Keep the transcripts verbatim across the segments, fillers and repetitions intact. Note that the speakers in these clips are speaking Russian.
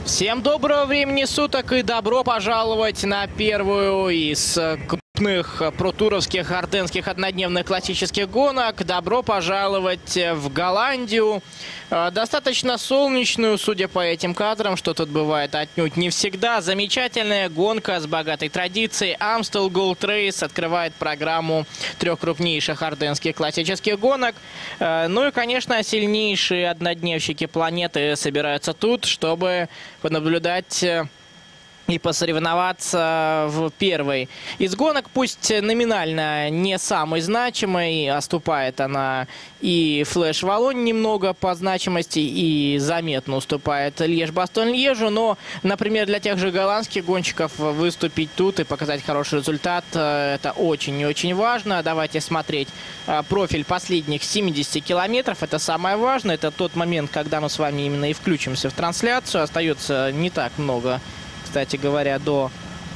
Всем доброго времени суток и добро пожаловать на первую из крупных протуровских арденских однодневных классических гонок. Добро пожаловать в Голландию. Достаточно солнечную, судя по этим кадрам, что тут бывает отнюдь не всегда. Замечательная гонка с богатой традицией. Amstel Gold Race открывает программу трех крупнейших арденских классических гонок. Ну и, конечно, сильнейшие однодневщики планеты собираются тут, чтобы понаблюдать и посоревноваться в первой из гонок, пусть номинально не самой значимой, оступает она и Флэш Валлонь немного по значимости и заметно уступает Льеж-Бастон-Льежу, но, например, для тех же голландских гонщиков выступить тут и показать хороший результат, это очень и очень важно. Давайте смотреть профиль последних семидесяти километров, это самое важное, это тот момент, когда мы с вами именно и включимся в трансляцию, остается не так много, кстати говоря, до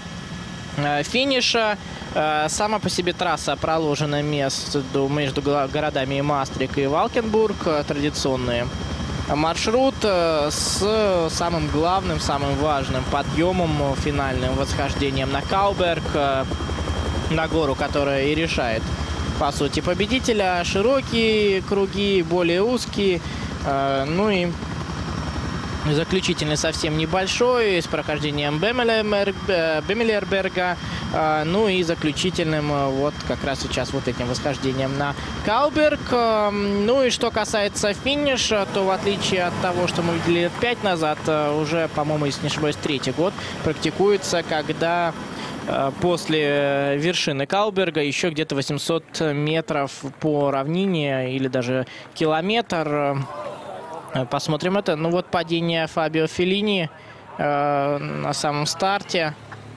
э, финиша. Э, сама по себе трасса проложена между, между городами Мастрик и Валкенбург. Э, традиционный маршрут э, с самым главным, самым важным подъемом, финальным восхождением на Кауберг, э, на гору, которая и решает, по сути, победителя. Широкие круги, более узкие, э, ну и заключительный совсем небольшой, с прохождением Бемелерберга, ну и заключительным вот как раз сейчас вот этим восхождением на Кауберг. Ну и что касается финиша, то в отличие от того, что мы видели лет пять назад, уже, по-моему, если не ошибаюсь, третий год практикуется, когда после вершины Кауберга еще где-то восемьсот метров по равнине или даже километр. Посмотрим это. Ну вот падение Фабио Феллини э, на самом старте.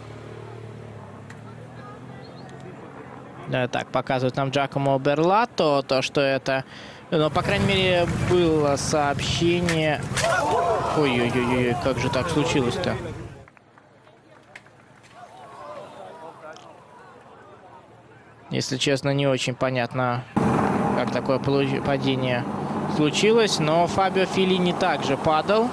Да, так, показывает нам Джакомо Берлатто, то, что это... Но, по крайней мере, было сообщение... Ой-ой-ой, как же так случилось-то? Если честно, не очень понятно, как такое падение случилось, но Фабио Феллини также падал.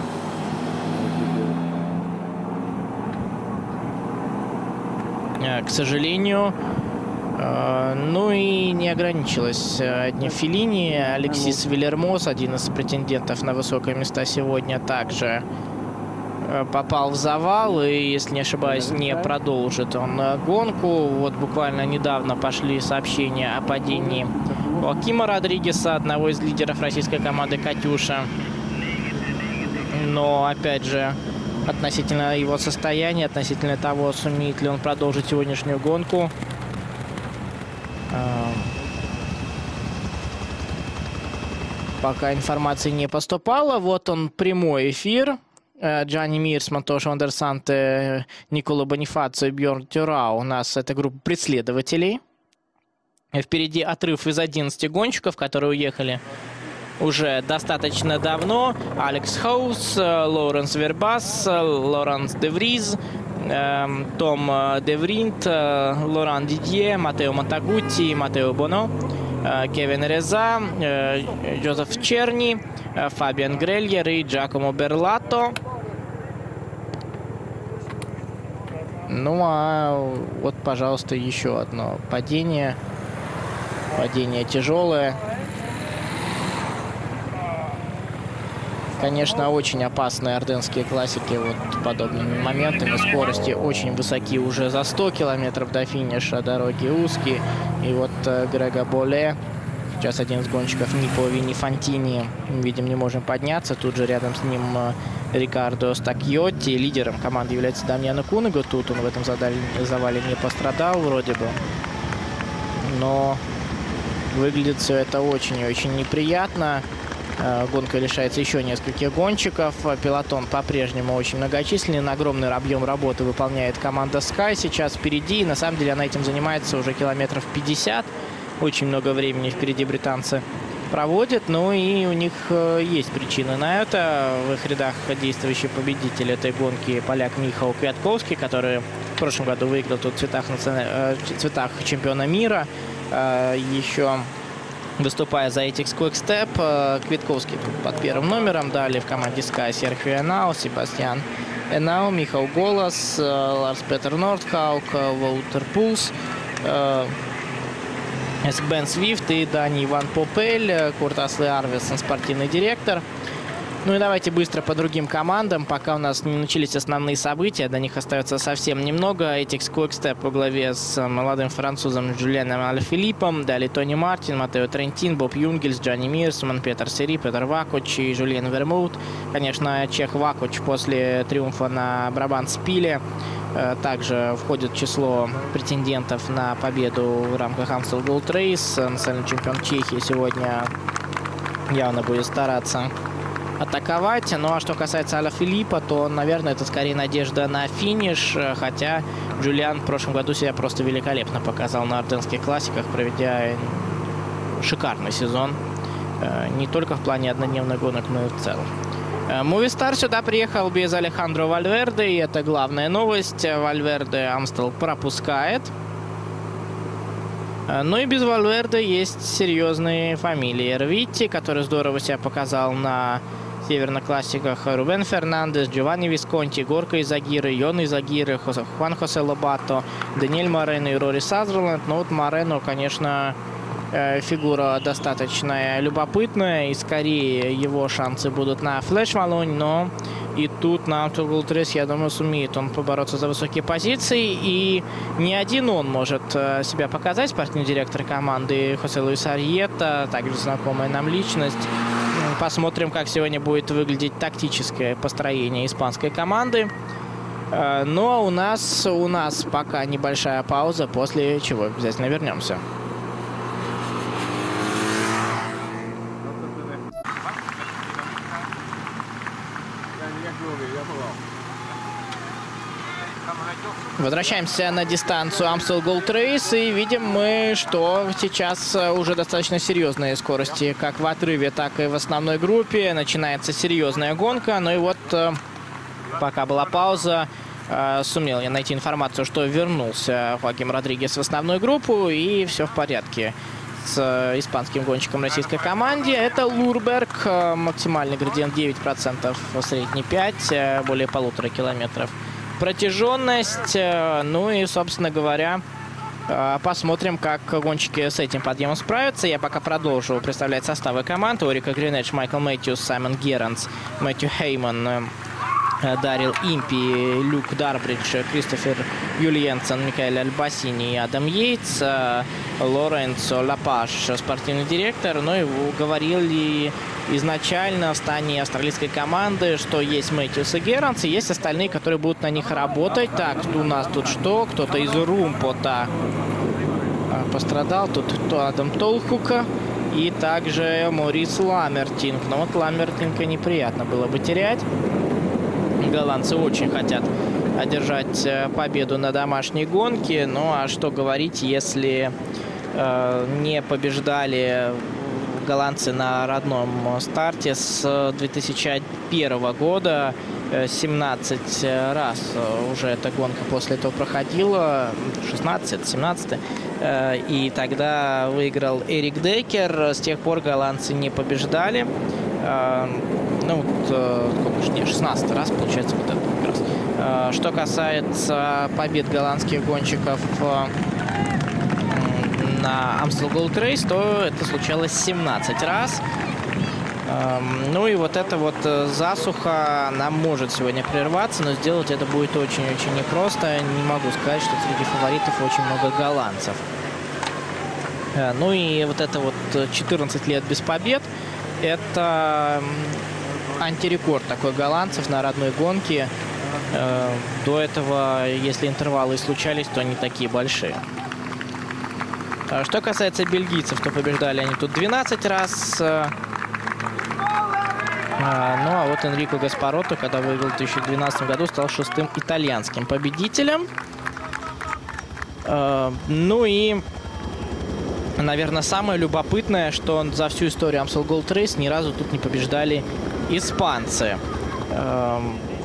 К сожалению. Ну и не ограничилось одним Феллини. Алексис Вильермос, один из претендентов на высокие места сегодня, также попал в завал и, если не ошибаюсь, не продолжит он гонку. Вот буквально недавно пошли сообщения о падении Joaquima Родригеса, одного из лидеров российской команды «Катюша». Но, опять же, относительно его состояния, относительно того, сумеет ли он продолжить сегодняшнюю гонку, пока информации не поступало. Вот он, прямой эфир. Джанни Мирс, Монтош Ван Санте, Никола Бонифацио и Бьорн Тюрау. У нас это группа преследователей. Впереди отрыв из одиннадцати гонщиков, которые уехали уже достаточно давно. Алекс Хоус, Лоуренс Вербас, Лоранс де Вриз, Том де Вринт, Лоран Дидье, Матео Монтагутти, Матео Боно, Кевин Реза, Джозеф Черни, Фабиан Грельер и Джакомо Берлатто. Ну а вот, пожалуйста, еще одно падение. Падение тяжелое. Конечно, очень опасные арденские классики вот подобными моментами. Скорости очень высоки уже за сто километров до финиша. Дороги узкие. И вот э, Грего Боле, сейчас один из гонщиков Нипо Вини Фантини, видим, не можем подняться. Тут же рядом с ним э, Рикардо Стакьотти. Лидером команды является Дамьяно Куниго. Тут он в этом завале не пострадал вроде бы. Но выглядит все это очень и очень неприятно. Гонка лишается еще нескольких гонщиков. Пелотон по-прежнему очень многочисленный. Огромный объем работы выполняет команда Sky сейчас впереди. И на самом деле она этим занимается уже километров пятьдесят. Очень много времени впереди британцы проводят. Ну и у них есть причины на это. В их рядах действующий победитель этой гонки поляк Михаил Квятковский, который в прошлом году выиграл тут в цветах, в цветах чемпиона мира. Еще выступая за Etixx Quick-Step. Квитковский под первым номером. Далее в команде Sky Серхио Энау, Себастьян Энау, Михал Голос, Ларс Петер Нордхаук, Воутер Пулс, Бен Свифт и Дани Иван Попель, Курт Асле Арвисон, спортивный директор. Ну и давайте быстро по другим командам, пока у нас не начались основные события, до них остается совсем немного. Etixx Quick-Step во главе с молодым французом Джулианом Альфилиппом, далее Тони Мартин, Матео Трентин, Боб Юнгельс, Джанни Мирсман, Петер Сери, Петер Вакуч и Жульен Вермут. Конечно, чех Вакуч после триумфа на Брабант-Спиле также входит в число претендентов на победу в рамках Amstel Gold Race. Национальный чемпион Чехии сегодня явно будет стараться атаковать. Ну а что касается Альфилиппа, то, наверное, это скорее надежда на финиш. Хотя Джулиан в прошлом году себя просто великолепно показал на арденских классиках, проведя шикарный сезон. Не только в плане однодневных гонок, но и в целом. Movistar сюда приехал без Алехандро Вальверде, и это главная новость. Вальверде Амстел пропускает. Ну и без Вальверде есть серьезные фамилии. Эрвити, который здорово себя показал на северных классиках, Рубен Фернандес, Джованни Висконти, Горка Изагиры, Йон Изагиры, Хуан Хосе Лобато, Даниэль Морено и Рори Сазерленд. Но вот Морено, конечно, фигура достаточно любопытная, и скорее его шансы будут на Флэш Малонь, но и тут на Amstel Gold Race, я думаю, сумеет он побороться за высокие позиции, и не один он может себя показать, спортивный директор команды Хосе Луис Арьета, также знакомая нам личность. Посмотрим, как сегодня будет выглядеть тактическое построение испанской команды. Но у нас, у нас пока небольшая пауза, после чего обязательно вернемся. Возвращаемся на дистанцию Amstel Gold Race, и видим мы, что сейчас уже достаточно серьезные скорости, как в отрыве, так и в основной группе. Начинается серьезная гонка. Ну и вот, пока была пауза, сумел я найти информацию, что вернулся Хоаким Родригес в основную группу, и все в порядке с испанским гонщиком российской команде. Это Лурберг, максимальный градиент девять процентов, средний пять, более полутора километров протяженность. Ну и, собственно говоря, посмотрим, как гонщики с этим подъемом справятся. Я пока продолжу представлять составы команд. Орика Гринедж, Майкл Мэтьюс, Саймон Геранс, Мэтью Хейман, Дарил Импи, Люк Дарбридж, Кристофер Юльенсен, Микаэль Альбасини и Адам Йейтс, Лоренцо Лапаш, спортивный директор. Ну и говорили изначально в стане австралийской команды, что есть Мэтьюс и Геранс, и есть остальные, которые будут на них работать. Так, у нас тут что? Кто-то из Румпота пострадал. Тут Адам Толхука и также Морис Ламертинг. Но вот Ламертинга неприятно было бы терять. Голландцы очень хотят одержать победу на домашней гонке. Ну а что говорить, если э, не побеждали голландцы на родном старте с две тысячи первого года. семнадцать раз уже эта гонка после этого проходила. шестнадцать, семнадцать. И тогда выиграл Эрик Деккер. С тех пор голландцы не побеждали. Ну, вот, сколько же, шестнадцатый раз, получается, вот это как раз. Что касается побед голландских гонщиков на Amstel Gold Race, то это случалось семнадцать раз. Ну и вот эта вот засуха, она может сегодня прерваться, но сделать это будет очень-очень непросто. Не могу сказать, что среди фаворитов очень много голландцев. Ну и вот это вот четырнадцать лет без побед, это антирекорд такой голландцев на родной гонке. До этого, если интервалы и случались, то они такие большие. Что касается бельгийцев, то побеждали они тут двенадцать раз. Ну а вот Энрико Гаспаротто, когда выиграл в две тысячи двенадцатом году, стал шестым итальянским победителем. Ну и, наверное, самое любопытное, что за всю историю Amstel Gold Race ни разу тут не побеждали испанцы.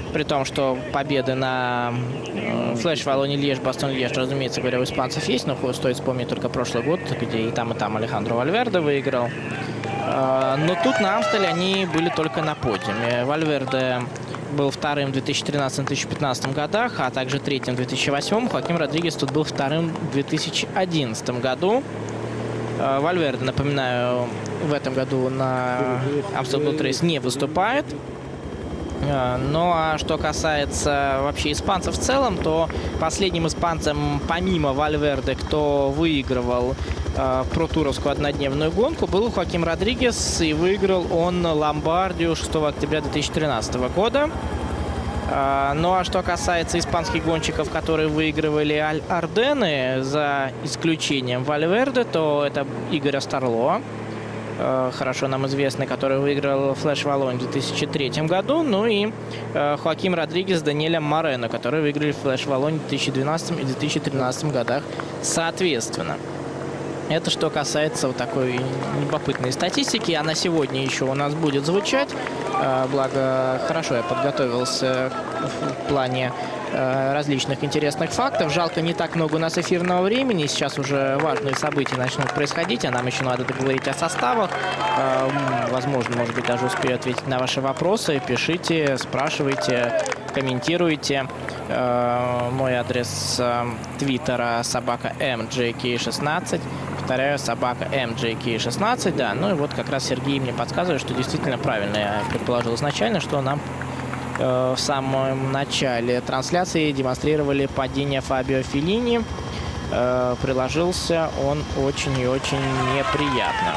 При том, что победы на Флэш, Валлоне, Льеж, Бастон, Льеж, разумеется говоря, у испанцев есть, но стоит вспомнить только прошлый год, где и там, и там Алехандро Вальверде выиграл. Но тут на Амстеле они были только на подиуме. Вальверде был вторым в две тысячи тринадцатом — две тысячи пятнадцатом годах, а также третьим в две тысячи восьмом. Хоаким Родригес тут был вторым в две тысячи одиннадцатом году. Вальверде, напоминаю, в этом году на Amstel Gold Race не выступает. Ну а что касается вообще испанцев в целом, то последним испанцем, помимо Вальверде, кто выигрывал э, протуровскую однодневную гонку, был Хоаким Родригес, и выиграл он Ломбардию шестого октября две тысячи тринадцатого года. Э, ну а что касается испанских гонщиков, которые выигрывали Арденны, за исключением Вальверде, то это Игорь Старло, хорошо нам известный, который выиграл Флэш Валлонь в две тысячи третьем году, ну и э, Хоаким Родригес с Даниэлем Морено, которые выиграли Флэш Валлонь в две тысячи двенадцатом и две тысячи тринадцатом годах соответственно. Это что касается вот такой любопытной статистики. Она сегодня еще у нас будет звучать. Э, благо, хорошо я подготовился в плане э, различных интересных фактов. Жалко, не так много у нас эфирного времени. Сейчас уже важные события начнут происходить, а нам еще надо договорить о составах. Э, возможно, может быть, даже успею ответить на ваши вопросы. Пишите, спрашивайте, комментируйте. Э, мой адрес э, твиттера собака эм джей кей шестнадцать. Повторяю, собака эм джей кей шестнадцать, да. Ну и вот как раз Сергей мне подсказывает, что действительно правильно я предположил изначально, что нам э, в самом начале трансляции демонстрировали падение Фабио Феллини. Э, приложился он очень и очень неприятно.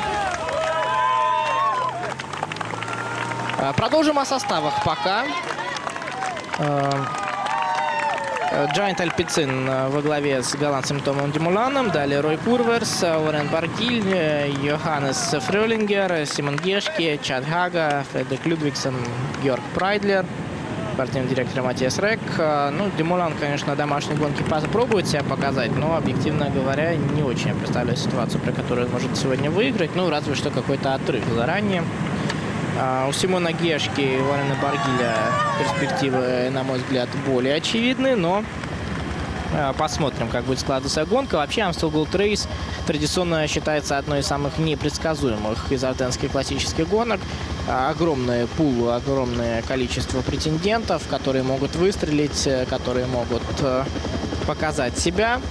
Э, продолжим о составах пока. Э, Giant Alpecin во главе с голландцем Томом Демуланом, далее Рой Курверс, Лорен Баргиль, Йоханнес Фрёлингер, Симон Гешке, Чад Хага, Фредерик Людвигсон, Георг Прайдлер, спортивный директор Матиас Рек. Ну, Демулан, конечно, на домашней гонке попробует себя показать, но, объективно говоря, не очень я представляю ситуацию, при которой он может сегодня выиграть. Ну, разве что какой-то отрыв заранее. У Симона Гешки и Лорена Баргиля перспективы, на мой взгляд, более очевидны, но посмотрим, как будет складываться гонка. Вообще, Amstel Gold Race традиционно считается одной из самых непредсказуемых из арденских классических гонок. Огромный пул, огромное количество претендентов, которые могут выстрелить, которые могут показать себя.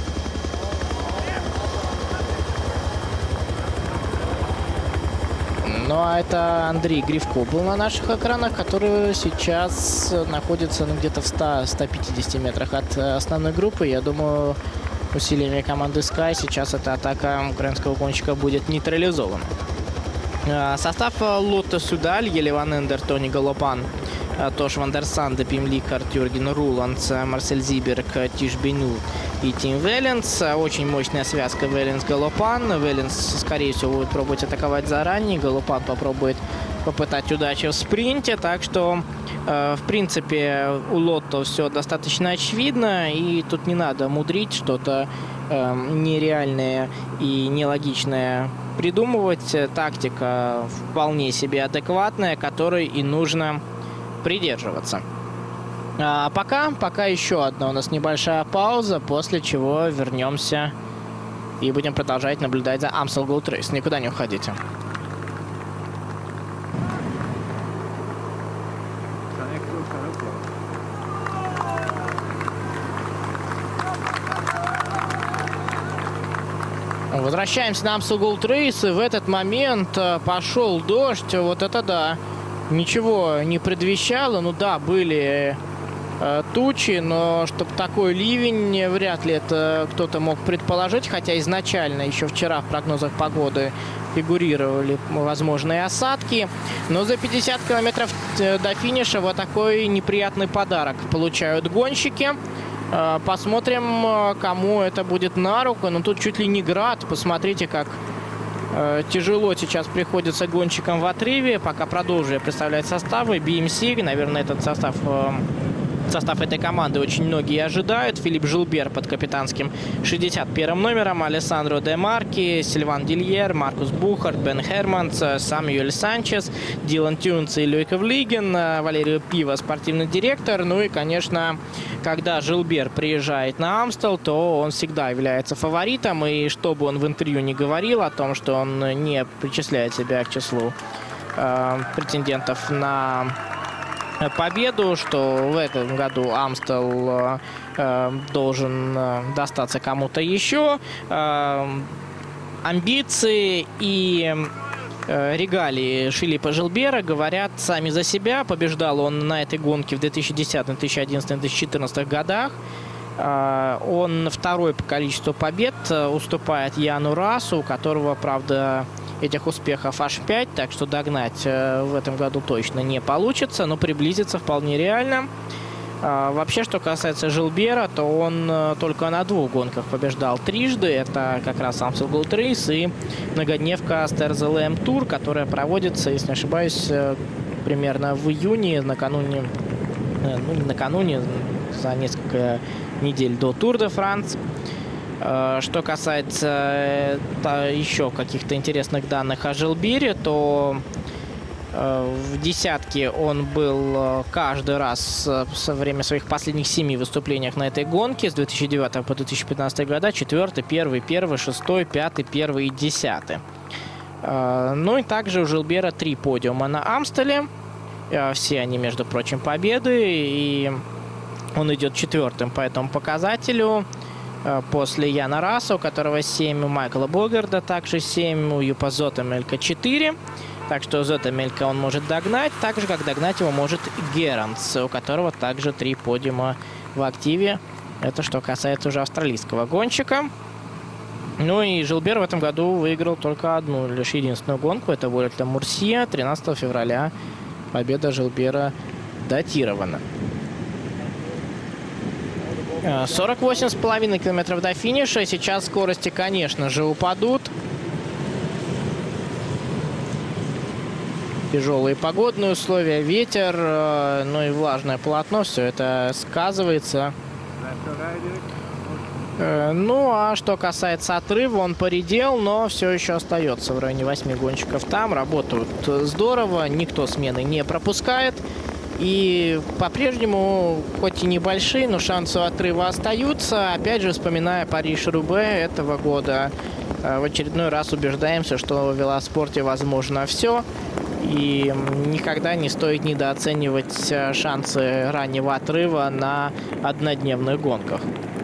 Ну, а это Андрей Гривко был на наших экранах, который сейчас находится ну, где-то в ста — ста пятидесяти метрах от основной группы. Я думаю, усилиями команды Sky сейчас эта атака украинского гонщика будет нейтрализована. Состав Лотто Судаль, Елеван Эндер, Тони Галопан, Тош Вандерсан, Депим Ликард, Юрген Руландс, Марсель Зиберг, Тиш Бену и Тим Велленс. Очень мощная связка Велленс-Галопан. Велленс, скорее всего, будет пробовать атаковать заранее. Галопан попробует попытать удачи в спринте. Так что, э, в принципе, у Лотто все достаточно очевидно. И тут не надо мудрить, что-то э, нереальное и нелогичное придумывать. Тактика вполне себе адекватная, которой и нужно придерживаться. А пока, пока еще одна у нас небольшая пауза, после чего вернемся и будем продолжать наблюдать за Amstel Gold Race. Никуда не уходите. Возвращаемся на Amstel Gold Race, и в этот момент пошел дождь. Вот это да. Ничего не предвещало. Ну да, были э, тучи, но чтобы такой ливень, вряд ли это кто-то мог предположить. Хотя изначально, еще вчера в прогнозах погоды фигурировали возможные осадки. Но за пятьдесят километров до финиша вот такой неприятный подарок получают гонщики. Э, посмотрим, кому это будет на руку. Ну тут чуть ли не град. Посмотрите, как тяжело сейчас приходится гонщикам в отрыве. Пока продолжу я представлять составы. би эм си, наверное, этот состав Состав этой команды очень многие ожидают. Филипп Жилбер под капитанским шестьдесят первым номером, Алессандро Де Марки, Сильван Дильер, Маркус Бухарт, Бен Херманс, Самюэль Санчес, Дилан Тюнс и Люйков Лиген, Валерио Пиво, спортивный директор. Ну и, конечно, когда Жилбер приезжает на Амстел, то он всегда является фаворитом. И что бы он в интервью не говорил о том, что он не причисляет себя к числу э, претендентов на победу, что в этом году Амстел э, должен э, достаться кому-то еще. Э, амбиции и э, регалии Филиппа Жилбера говорят сами за себя. Побеждал он на этой гонке в две тысячи десятом, две тысячи одиннадцатом, две тысячи четырнадцатом годах. Э, он второй по количеству побед, э, уступает Яну Расу, у которого, правда, этих успехов аж пять, так что догнать э, в этом году точно не получится, но приблизиться вполне реально. А, вообще, что касается Жилбера, то он э, только на двух гонках побеждал трижды. Это как раз Amstel Gold Race и многодневка Stars эл эм Tour, которая проводится, если не ошибаюсь, э, примерно в июне, накануне, э, ну, не накануне, за несколько недель до Tour de France. Что касается еще каких-то интересных данных о Жилбере, то в десятке он был каждый раз со время своих последних семи выступлений на этой гонке с две тысячи девятого по две тысячи пятнадцатый года. Четвертый, первый, первый, шестой, пятый, первый и десятый. Ну и также у Жилбера три подиума на Амстеле. Все они, между прочим, победы. И он идет четвертым по этому показателю. После Яна Раса, у которого семь, у Майкла Богарда также семь, у Юпа Зотемелька четыре. Так что Зотемелька он может догнать, так же, как догнать его может Геранс, у которого также три подиума в активе. Это что касается уже австралийского гонщика. Ну и Жилбер в этом году выиграл только одну, лишь единственную гонку. Это Вуэльта Мурсия, тринадцатого февраля. Победа Жилбера датирована. сорок восемь с половиной километров до финиша. Сейчас скорости, конечно же, упадут. Тяжелые погодные условия, ветер, ну и влажное полотно. Все это сказывается. Ну, а что касается отрыва, он поредел, но все еще остается в районе восьми гонщиков там. Работают здорово, никто смены не пропускает. И по-прежнему, хоть и небольшие, но шансы отрыва остаются. Опять же, вспоминая Париж-Roubaix этого года, в очередной раз убеждаемся, что в велоспорте возможно все. И никогда не стоит недооценивать шансы раннего отрыва на однодневных гонках.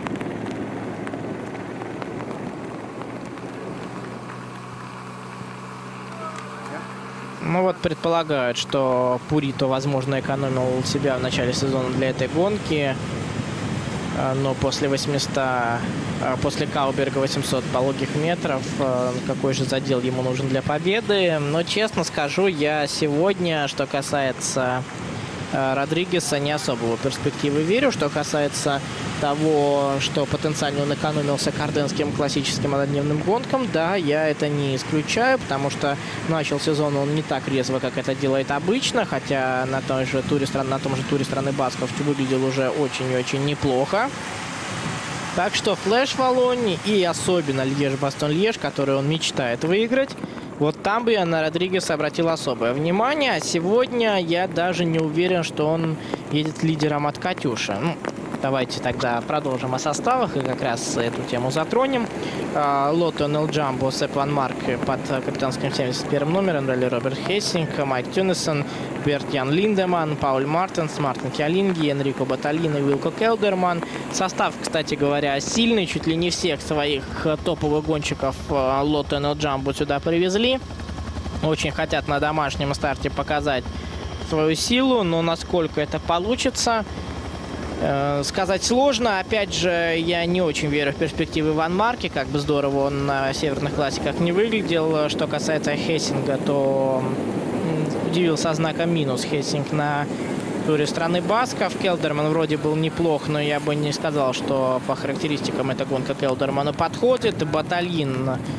Ну вот предполагают, что Пурито, возможно, экономил себя в начале сезона для этой гонки. Но после восьмисот, после Кауберга восемьсот пологих метров, какой же задел ему нужен для победы. Но честно скажу, я сегодня, что касается Родригеса, не особо в перспективы верю. Что касается того, что потенциально он экономился к арденским классическим однодневным гонкам, да, я это не исключаю, потому что начал сезон он не так резво, как это делает обычно, хотя на том же туре, на том же туре страны Басков выглядел уже очень и очень неплохо. Так что Флэш Валонь и особенно Льеж-Бастон-Льеж, который он мечтает выиграть, вот там бы я на Родригеса обратил особое внимание. А сегодня я даже не уверен, что он едет лидером от Катюши. Ну, давайте тогда продолжим о составах и как раз эту тему затронем. Лотто Нел Джамбо, Сеп Ван Марк под капитанским семьдесят первым номером, Ралли Роберт Хессинг, Майк Тюнесон, Берт Ян Линдеман, Пауль Мартенс, Мартин Киолинги, Энрико Баталин и Вилко Келдерман. Состав, кстати говоря, сильный. Чуть ли не всех своих топовых гонщиков Лотто Нел Джамбо сюда привезли. Очень хотят на домашнем старте показать свою силу, но насколько это получится, сказать сложно. Опять же, я не очень верю в перспективы Ван Марки, как бы здорово он на северных классиках не выглядел. Что касается Хессинга, то удивил со знаком минус Хессинг на туре страны Басков. Келдерман вроде был неплох, но я бы не сказал, что по характеристикам эта гонка Келдерману подходит. Батальин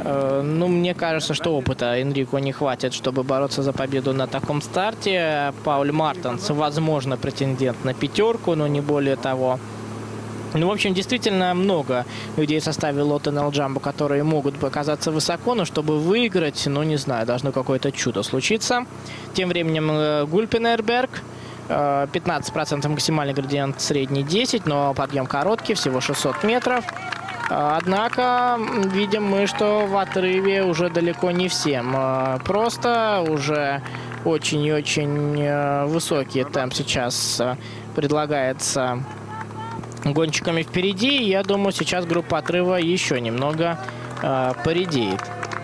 Ну, мне кажется, что опыта Энрико не хватит, чтобы бороться за победу на таком старте. Пауль Мартенс, возможно, претендент на пятерку, но не более того. Ну, в общем, действительно много людей в составе Лотто эн эл Jumbo, которые могут показаться высоко, но чтобы выиграть, ну, не знаю, должно какое-то чудо случиться. Тем временем Гульпенерберг, пятнадцать процентов максимальный градиент, средний десять, но подъем короткий, всего шестьсот метров. Однако видим мы, что в отрыве уже далеко не всем. Просто уже очень и очень высокий темп сейчас предлагается гонщиками впереди. Я думаю, сейчас группа отрыва еще немного поредеет.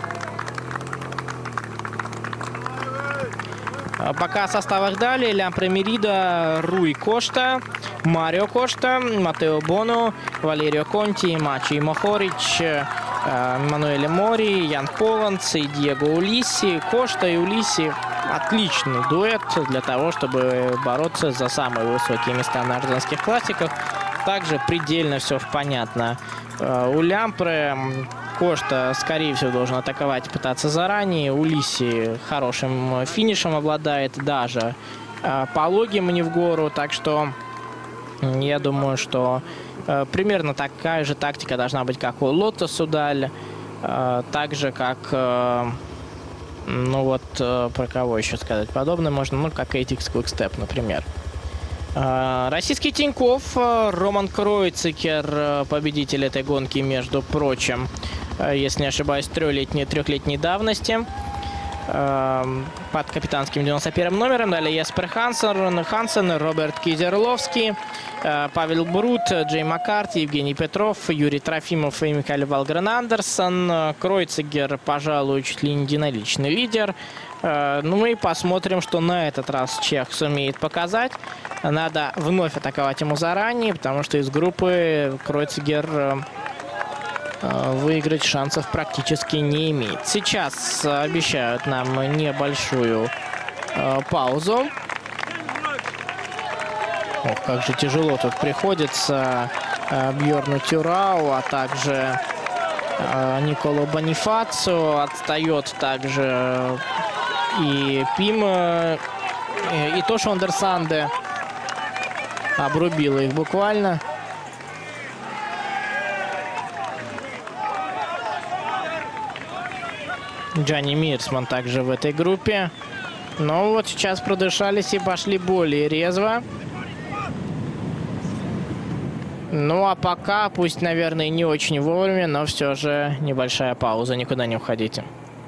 Пока о составах далее. Лямпре Мерида, Руй Кошта, Марио Кошта, Матео Боно, Валерио Конти, Мачи Мохорич, Мануэле Мори, Ян Поланц и Диего Улиси. Кошта и Улиси — отличный дуэт для того, чтобы бороться за самые высокие места на арденских классиках. Также предельно все понятно. У Лямпре Кошта, скорее всего, должен атаковать, пытаться заранее. Улиси хорошим финишем обладает, даже пологим не в гору. Так что я думаю, что э, примерно такая же тактика должна быть, как у Лотто Судаль. Э, так же, как, э, ну вот, э, про кого еще сказать подобное можно, ну, как эй ти экс Quick-Step, например. Э, российский Тинькофф, Роман Кройцекер, победитель этой гонки, между прочим, э, если не ошибаюсь, трехлетней, трехлетней давности. Под капитанским девяносто первым номером. Далее Еспер Хансен, Хансен, Роберт Кизерловский, Павел Брут, Джей Маккарти, Евгений Петров, Юрий Трофимов и Михаил Валгрен Андерсон. Кройцегер, пожалуй, чуть ли не единоличный лидер. Ну и посмотрим, что на этот раз чех сумеет показать. Надо вновь атаковать ему заранее, потому что из группы Кройцегер выиграть шансов практически не имеет. Сейчас обещают нам небольшую э, паузу. Ох, как же тяжело тут приходится э, Бьорну Тюрау, а также э, Николо Бонифацио. Отстает также и Пим, э, и Тош Андерсанде. Обрубила их буквально. Джанни Мирсман также в этой группе. Но вот сейчас продышались и пошли более резво. Ну а пока, пусть, наверное, не очень вовремя, но все же небольшая пауза. Никуда не уходите.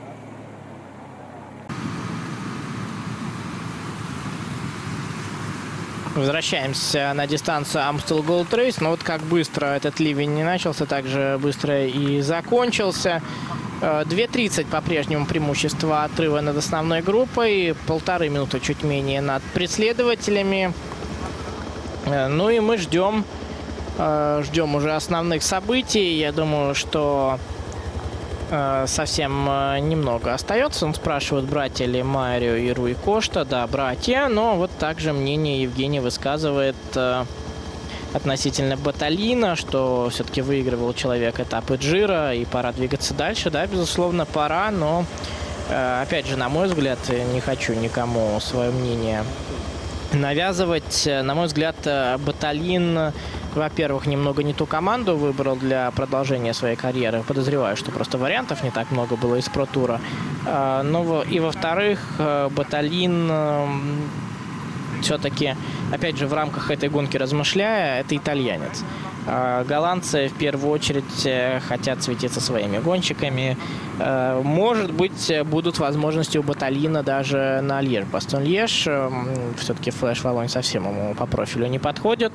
Возвращаемся на дистанцию Amstel Gold Race. Но вот как быстро этот ливень не начался, так же быстро и закончился. две тридцать по-прежнему преимущество отрыва над основной группой. Полторы минуты чуть менее над преследователями. Ну и мы ждем, ждем уже основных событий. Я думаю, что совсем немного остается. Он спрашивает, братья ли Марио и Руй Кошта. Да, братья. Но вот также мнение Евгений высказывает относительно Баталина, что все-таки выигрывал человек этапы Джира, и пора двигаться дальше. Да, безусловно, пора, но, опять же, на мой взгляд, не хочу никому свое мнение навязывать. На мой взгляд, Баталин, во-первых, немного не ту команду выбрал для продолжения своей карьеры. Подозреваю, что просто вариантов не так много было из Про-тура. Но и, во-вторых, Баталин все-таки, опять же, в рамках этой гонки размышляя, это итальянец. Голландцы в первую очередь хотят светиться своими гонщиками. Может быть, будут возможности у Баталина даже на Льеж-Бастон-Льеж. Все-таки Флэш Валонь совсем ему по профилю не подходит.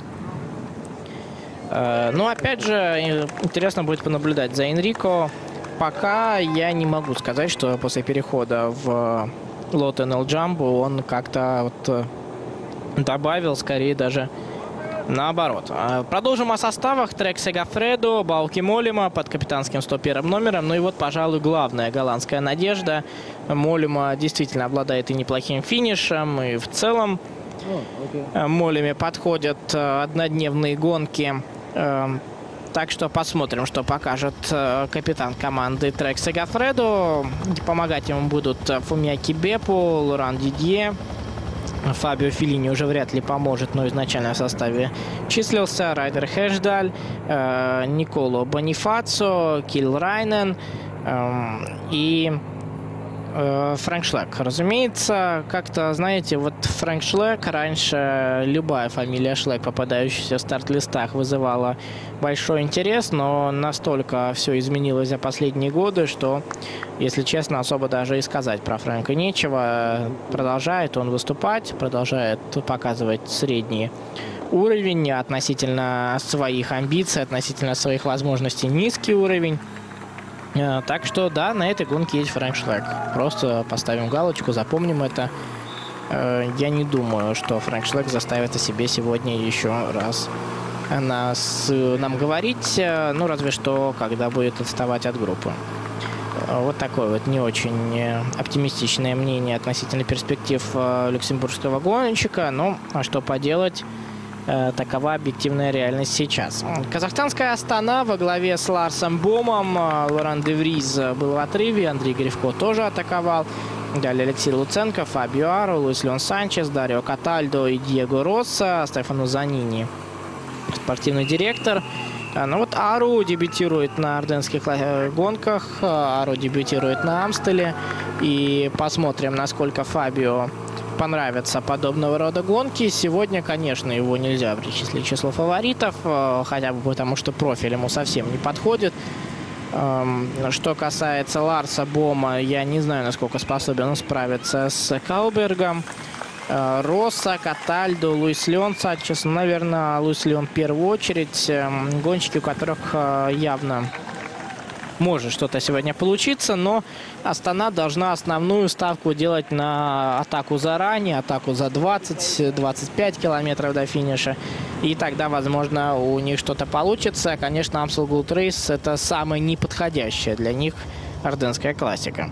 Но, опять же, интересно будет понаблюдать за Энрико. Пока я не могу сказать, что после перехода в Лотто эн эл Jumbo он как-то вот добавил, скорее даже наоборот. Продолжим о составах. Трек Сегафредо, Бауки Молима под капитанским сто первым номером. Ну и вот, пожалуй, главная голландская надежда. Молима действительно обладает и неплохим финишем, и в целом oh, okay. Молиме подходят однодневные гонки Так что посмотрим, что покажет капитан команды Трек Сегафредо. Помогать ему будут Фумиаки Беппо, Лоран Дидье. Фабио Феллини уже вряд ли поможет, но изначально в составе числился. Райдер Хешдаль, э, Николо Бонифацо, Килл Райнен э, и э, Фрэнк Шлек. Разумеется, как-то, знаете, вот Фрэнк Шлек, раньше любая фамилия Шлек, попадающаяся в старт-листах, вызывала большой интерес, но настолько все изменилось за последние годы, что, если честно, особо даже и сказать про Фрэнка нечего. Продолжает он выступать, продолжает показывать средний уровень относительно своих амбиций, относительно своих возможностей низкий уровень. Так что, да, на этой гонке есть Фрэнк Шлек. Просто поставим галочку, запомним это. Я не думаю, что Фрэнк Шлек заставит о себе сегодня еще раз нас, нам говорить, ну, разве что, когда будет отставать от группы. Вот такое вот не очень оптимистичное мнение относительно перспектив люксембургского гонщика. Но что поделать, такова объективная реальность сейчас. Казахстанская Астана во главе с Ларсом Бомом. Лоран де Вриз был в отрыве, Андрей Гривко тоже атаковал. Далее Алексей Луценко, Фабио Аро, Луис Леон Санчес, Дарио Катальдо и Диего Росса, Стефано Занини, спортивный директор. Ну вот Ару дебютирует на арденских гонках, Ару дебютирует на Амстеле. И посмотрим, насколько Фабио понравятся подобного рода гонки. Сегодня, конечно, его нельзя причислить к числу фаворитов, хотя бы потому, что профиль ему совсем не подходит. Что касается Ларса Бома, я не знаю, насколько способен он справиться с Каубергом. Росса, Катальдо, Луис Леон Санчес. Наверное, Луис Леон в первую очередь. Гонщики, у которых явно может что-то сегодня получиться, но Астана должна основную ставку делать на атаку заранее, атаку за двадцать-двадцать пять километров до финиша. И тогда, возможно, у них что-то получится. Конечно, Amstel Gold Race — это самая неподходящая для них арденская классика.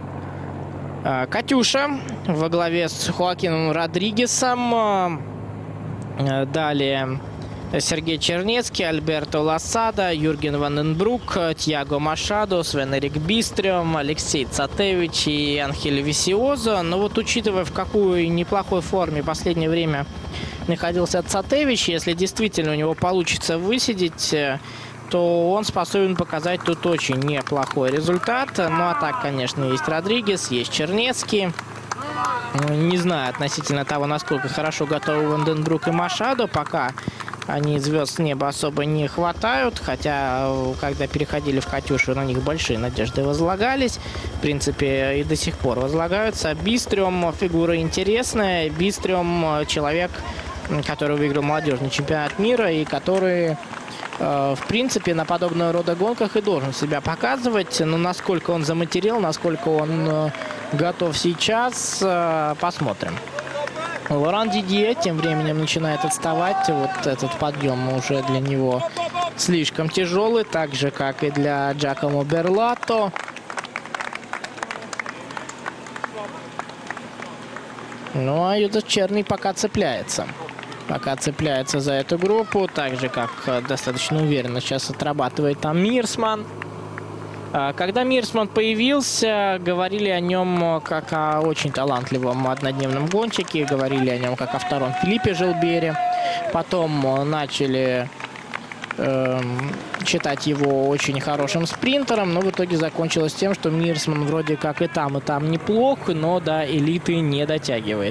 Катюша во главе с Хоакином Родригесом. Далее Сергей Чернецкий, Альберто Лосада, Юрген Ванденбрук, Тьяго Машадо, Свен-Эрик Бистрем, Алексей Цатевич и Анхель Висиозо. Но вот, учитывая, в какой неплохой форме в последнее время находился Цатевич, если действительно у него получится высидеть, то он способен показать тут очень неплохой результат. Ну а так, конечно, есть Родригес, есть Чернецкий. Не знаю относительно того, насколько хорошо готовы Ванденбрук и Машадо. Пока они звезд с неба особо не хватают. Хотя, когда переходили в Катюшу, на них большие надежды возлагались. В принципе, и до сих пор возлагаются. Бистрем фигура интересная. Бистрем человек, который выиграл молодежный чемпионат мира и который, в принципе, на подобного рода гонках и должен себя показывать. Но насколько он заматерел, насколько он готов сейчас, посмотрим. Лоран Дидье тем временем начинает отставать. Вот этот подъем уже для него слишком тяжелый, так же, как и для Джакомо Берлато. Ну, а Юдас Черный пока цепляется. Пока цепляется за эту группу, так же, как достаточно уверенно сейчас отрабатывает там Мирсман. Когда Мирсман появился, говорили о нем как о очень талантливом однодневном гонщике, говорили о нем как о втором Филиппе Жилбере. Потом начали э, считать его очень хорошим спринтером, но в итоге закончилось тем, что Мирсман вроде как и там, и там неплох, но до элиты не дотягивает.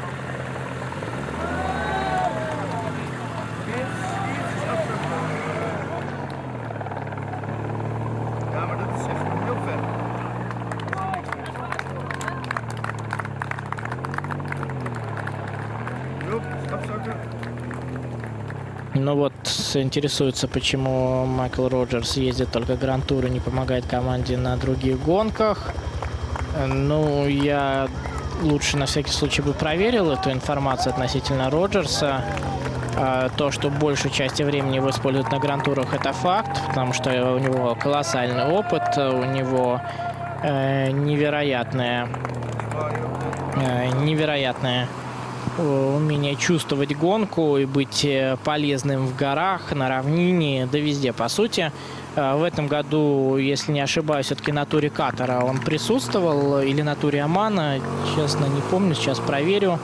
Ну вот, интересуется, почему Майкл Роджерс ездит только Гран-тур и не помогает команде на других гонках. Ну, я лучше на всякий случай бы проверил эту информацию относительно Роджерса. То, что большую часть времени его используют на Гран-турах, это факт, потому что у него колоссальный опыт, у него э, невероятная, э, невероятная умение чувствовать гонку и быть полезным в горах, на равнине, да везде, по сути. В этом году, если не ошибаюсь, все-таки на туре Катара он присутствовал, или на туре Омана, честно, не помню, сейчас проверю.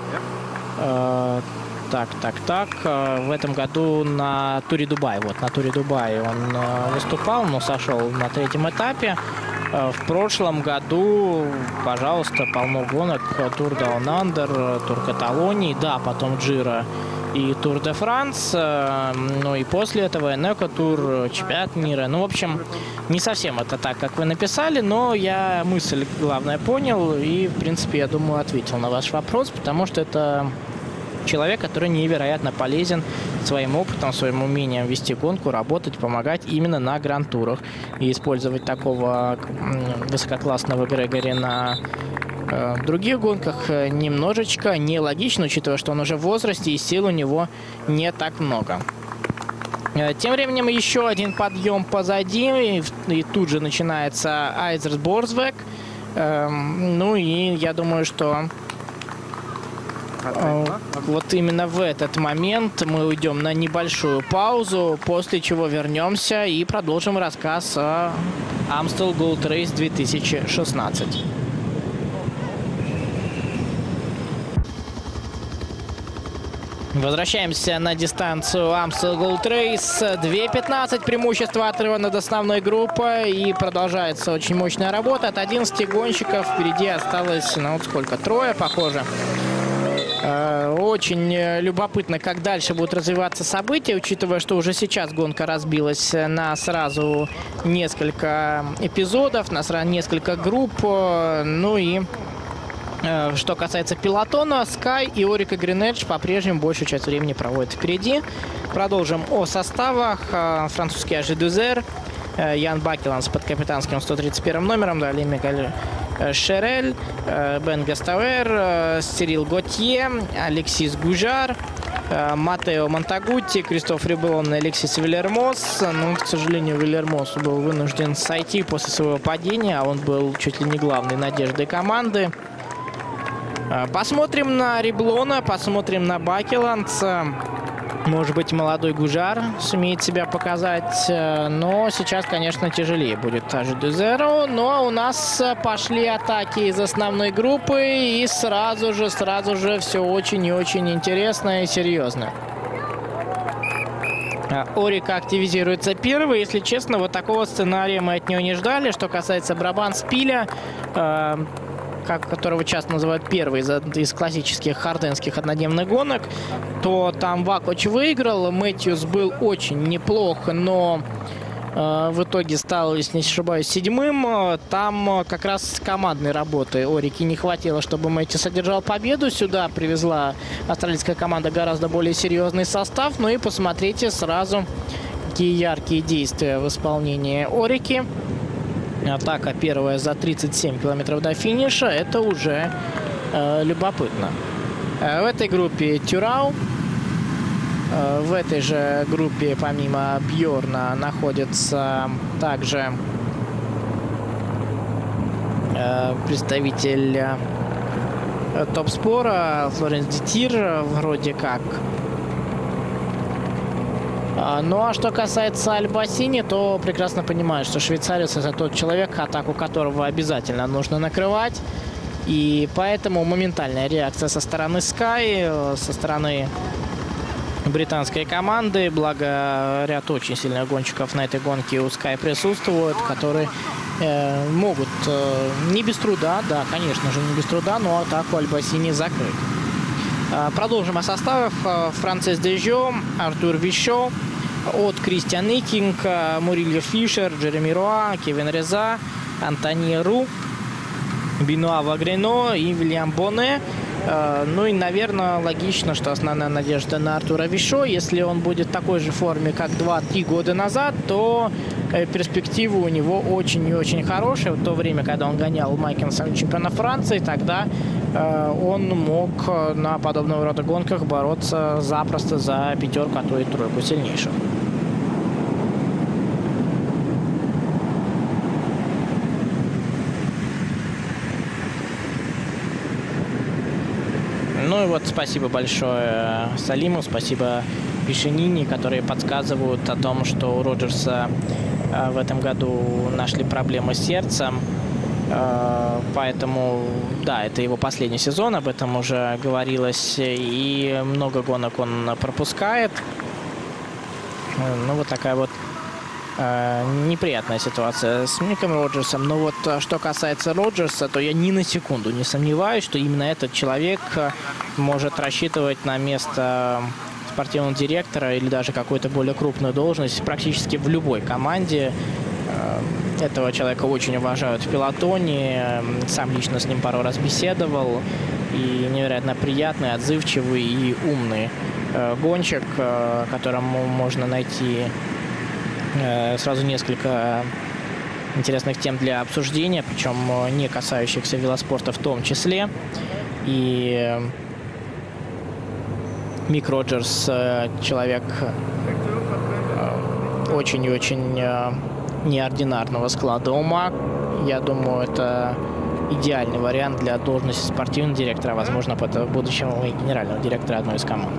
Так, так, так. В этом году на туре Дубай, вот на туре Дубай он выступал, но сошел на третьем этапе. В прошлом году, пожалуйста, полно гонок. Тур Даун Андер, тур Каталонии, да, потом Джиро и Тур де Франс. Ну и после этого Энеко тур, чемпионат мира. Ну, в общем, не совсем это так, как вы написали, но я мысль, главное, понял и, в принципе, я думаю, ответил на ваш вопрос, потому что это человек, который невероятно полезен своим опытом, своим умением вести гонку, работать, помогать именно на гранд-турах. И использовать такого высококлассного Грегори на э, других гонках немножечко нелогично, учитывая, что он уже в возрасте и сил у него не так много. Тем временем еще один подъем позади, и, и тут же начинается Айзерсборзвек. Э, ну и я думаю, что вот именно в этот момент мы уйдем на небольшую паузу, после чего вернемся и продолжим рассказ о Amstel Gold Race две тысячи шестнадцать. Возвращаемся на дистанцию Amstel Gold Race. две пятнадцать преимущество отрыва над основной группой. И продолжается очень мощная работа. От одиннадцати гонщиков впереди осталось, ну вот сколько, трое, похоже. Очень любопытно, как дальше будут развиваться события, учитывая, что уже сейчас гонка разбилась на сразу несколько эпизодов, на сразу несколько групп. Ну и что касается пилотона, Sky и Orica Green Edge по-прежнему большую часть времени проводят впереди. Продолжим о составах. Французский эй джи дю зет, Ян Бакеланс под капитанским сто тридцать первым номером, далее Мигаль Шерель, Бен Гастауэр, Сирил Готье, Алексис Гужар, Матео Монтагутти, Кристоф Рибелон и Алексис Вильермос. Ну, к сожалению, Вильермос был вынужден сойти после своего падения, а он был чуть ли не главной надеждой команды. Посмотрим на Риблона, посмотрим на Бакеланса. Может быть, молодой Гужар сумеет себя показать. Но сейчас, конечно, тяжелее будет эй джи дю зет. Но у нас пошли атаки из основной группы. И сразу же, сразу же все очень и очень интересно и серьезно. Орика активизируется первый. Если честно, вот такого сценария мы от нее не ждали. Что касается Брабант-Спиля, которого часто называют первый из, из классических харденских однодневных гонок, то там Вакоч выиграл. Мэтьюс был очень неплох, но э, в итоге стал, если не ошибаюсь, седьмым. Там как раз командной работы Орики не хватило, чтобы Мэтьюс одержал победу. Сюда привезла австралийская команда гораздо более серьезный состав. Ну и посмотрите сразу, какие яркие действия в исполнении Орики. Атака первая за тридцать семь километров до финиша. Это уже э, любопытно. Э, в этой группе Тюрау. Э, в этой же группе помимо Бьорна находится также э, представитель э, Топ-Спора Флоренс Детир вроде как. Ну а что касается Альбасини, то прекрасно понимаю, что швейцарец — это тот человек, атаку которого обязательно нужно накрывать. И поэтому моментальная реакция со стороны Sky, со стороны британской команды. Благо, ряд очень сильных гонщиков на этой гонке у Sky присутствуют, которые э, могут э, не без труда, да, конечно же, не без труда, но атаку Альбасини закрыть. Э, продолжим о составах. Франсис Дежо, Артур Вишо, от Кристиан Икинг, Мурильо Фишер, Джереми Руа, Кевин Реза, Антони Ру, Бенуа Вагрено и Вильям Боне. Ну и, наверное, логично, что основная надежда на Артура Вишо. Если он будет в такой же форме, как два-три года назад, то перспективы у него очень и очень хорошие. В то время, когда он гонял Майкенса чемпиона Франции, тогда он мог на подобного рода гонках бороться запросто за пятерку, а то и тройку сильнейших. Ну и вот спасибо большое Салиму, спасибо Пишинини, которые подсказывают о том, что у Роджерса в этом году нашли проблемы с сердцем. Поэтому, да, это его последний сезон, об этом уже говорилось, и много гонок он пропускает. Ну, вот такая вот э, неприятная ситуация с Ником Роджерсом. Но вот что касается Роджерса, то я ни на секунду не сомневаюсь, что именно этот человек может рассчитывать на место спортивного директора или даже какую-то более крупную должность практически в любой команде. Этого человека очень уважают в пелотоне. Сам лично с ним пару раз беседовал. И невероятно приятный, отзывчивый и умный гонщик, которому можно найти сразу несколько интересных тем для обсуждения, причем не касающихся велоспорта в том числе. И Мик Роджерс человек очень и очень неординарного склада ума. Я думаю, это идеальный вариант для должности спортивного директора, возможно, будущего и генерального директора одной из команд.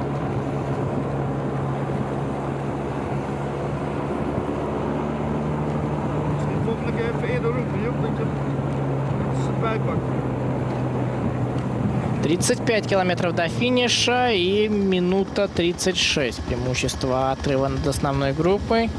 тридцать пять километров до финиша и минута тридцать шесть. Преимущество отрыва над основной группой.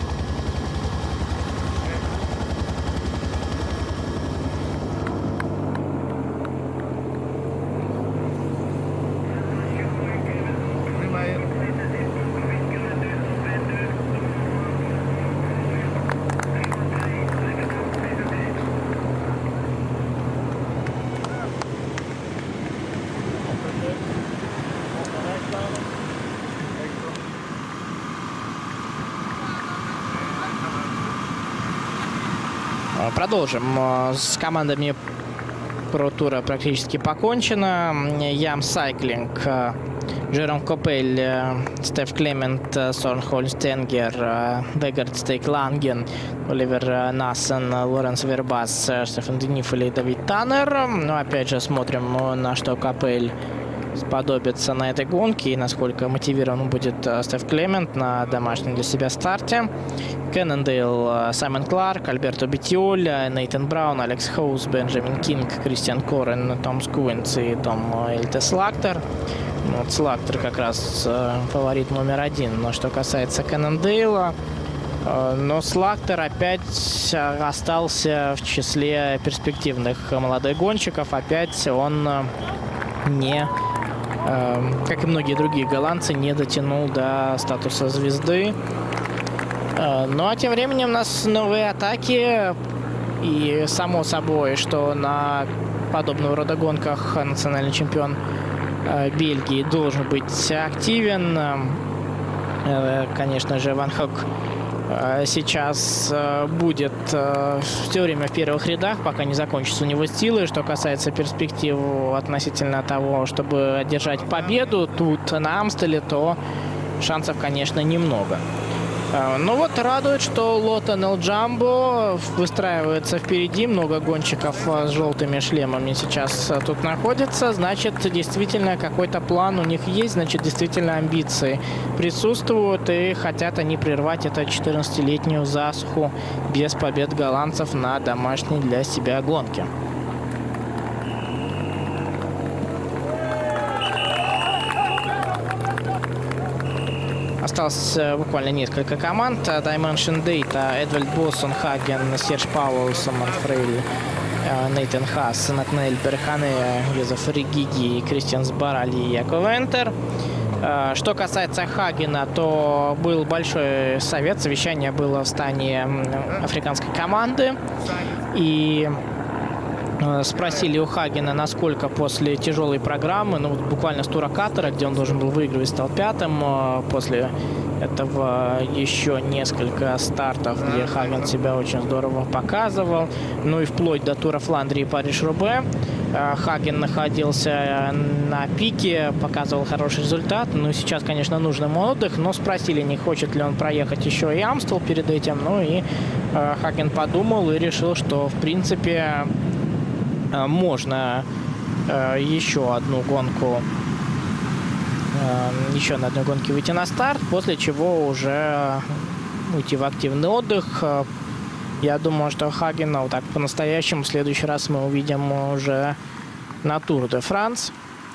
Продолжим. С командами Pro Tour практически покончено. Ям Сайклинг, Жером Копель, Стеф Клемент, Сорн Хольстенгер, Вегард Стейк Ланген, Оливер Нассен, Лоренс Вербас, Стефан Денифель и Давид Таннер. Но опять же смотрим, на что Копель сподобится на этой гонке и насколько мотивирован будет Стеф Клемент на домашнем для себя старте. Кеннендейл, Саймон Кларк, Альберто Битиоль, Нейтан Браун, Алекс Хоус, Бенджамин Кинг, Кристиан Корен, Том Скуинц и Том Эльте Слактер. Вот Слактер как раз фаворит номер один. Но что касается Кеннендейла, но Слактер опять остался в числе перспективных молодых гонщиков. Опять он не, как и многие другие голландцы, не дотянул до статуса звезды. Ну а тем временем у нас новые атаки. И само собой, что на подобного рода гонках национальный чемпион Бельгии должен быть активен. Конечно же, Ван Хок сейчас будет все время в первых рядах, пока не закончится у него силы. Что касается перспектив относительно того, чтобы одержать победу тут на Амстеле, то шансов, конечно, немного. Ну вот радует, что Лотен Эл Джамбо выстраивается впереди. Много гонщиков с желтыми шлемами сейчас тут находится. Значит, действительно какой-то план у них есть. Значит, действительно амбиции присутствуют. И хотят они прервать эту четырнадцатилетнюю засуху без побед голландцев на домашней для себя гонке. Осталось буквально несколько команд. Dimension Data, Эдвальд Боссон, Хаген, Серж Пауэлл, Соман Фрейли, Нейтан Хас, Натнель Берхане, Йозеф Ригиги, Кристиан Сбарали и Яков Энтер. Что касается Хагена, то был большой совет, совещание было в стане африканской команды. И спросили у Хагена, насколько после тяжелой программы, ну буквально с тура Катара, где он должен был выигрывать, стал пятым, после этого еще несколько стартов, где Хаген себя очень здорово показывал, ну и вплоть до тура Фландрии и Париж-Roubaix. Хаген находился на пике, показывал хороший результат. Ну, сейчас, конечно, нужен ему отдых, но спросили, не хочет ли он проехать еще и Амстел перед этим. Ну и Хаген подумал и решил, что, в принципе, можно э, еще одну гонку, э, еще на одной гонке выйти на старт, после чего уже уйти в активный отдых. Я думаю, что Хагена вот так по-настоящему в следующий раз мы увидим уже на Тур де Франс.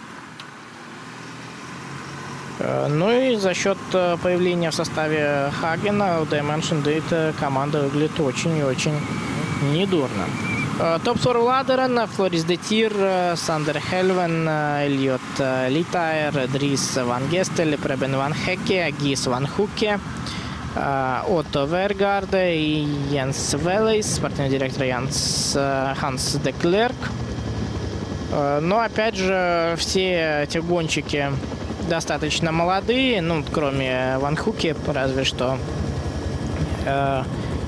Ну и за счет появления в составе Хагена у Dimension Data команда выглядит очень и очень недурно. Топ-сорок Ладерен, Флорис де Тир, Сандер Хельвен, Эльот Литайер, Дрис Ван Гестель, Пребен Ван Хекке, Гис Ван Хуке, Отто Вергарде и Йенс Веллейс, спортивный директор Янс, Ханс де Клерк. Но опять же все эти гонщики достаточно молодые, ну, кроме Ван Хуке, разве что. Э,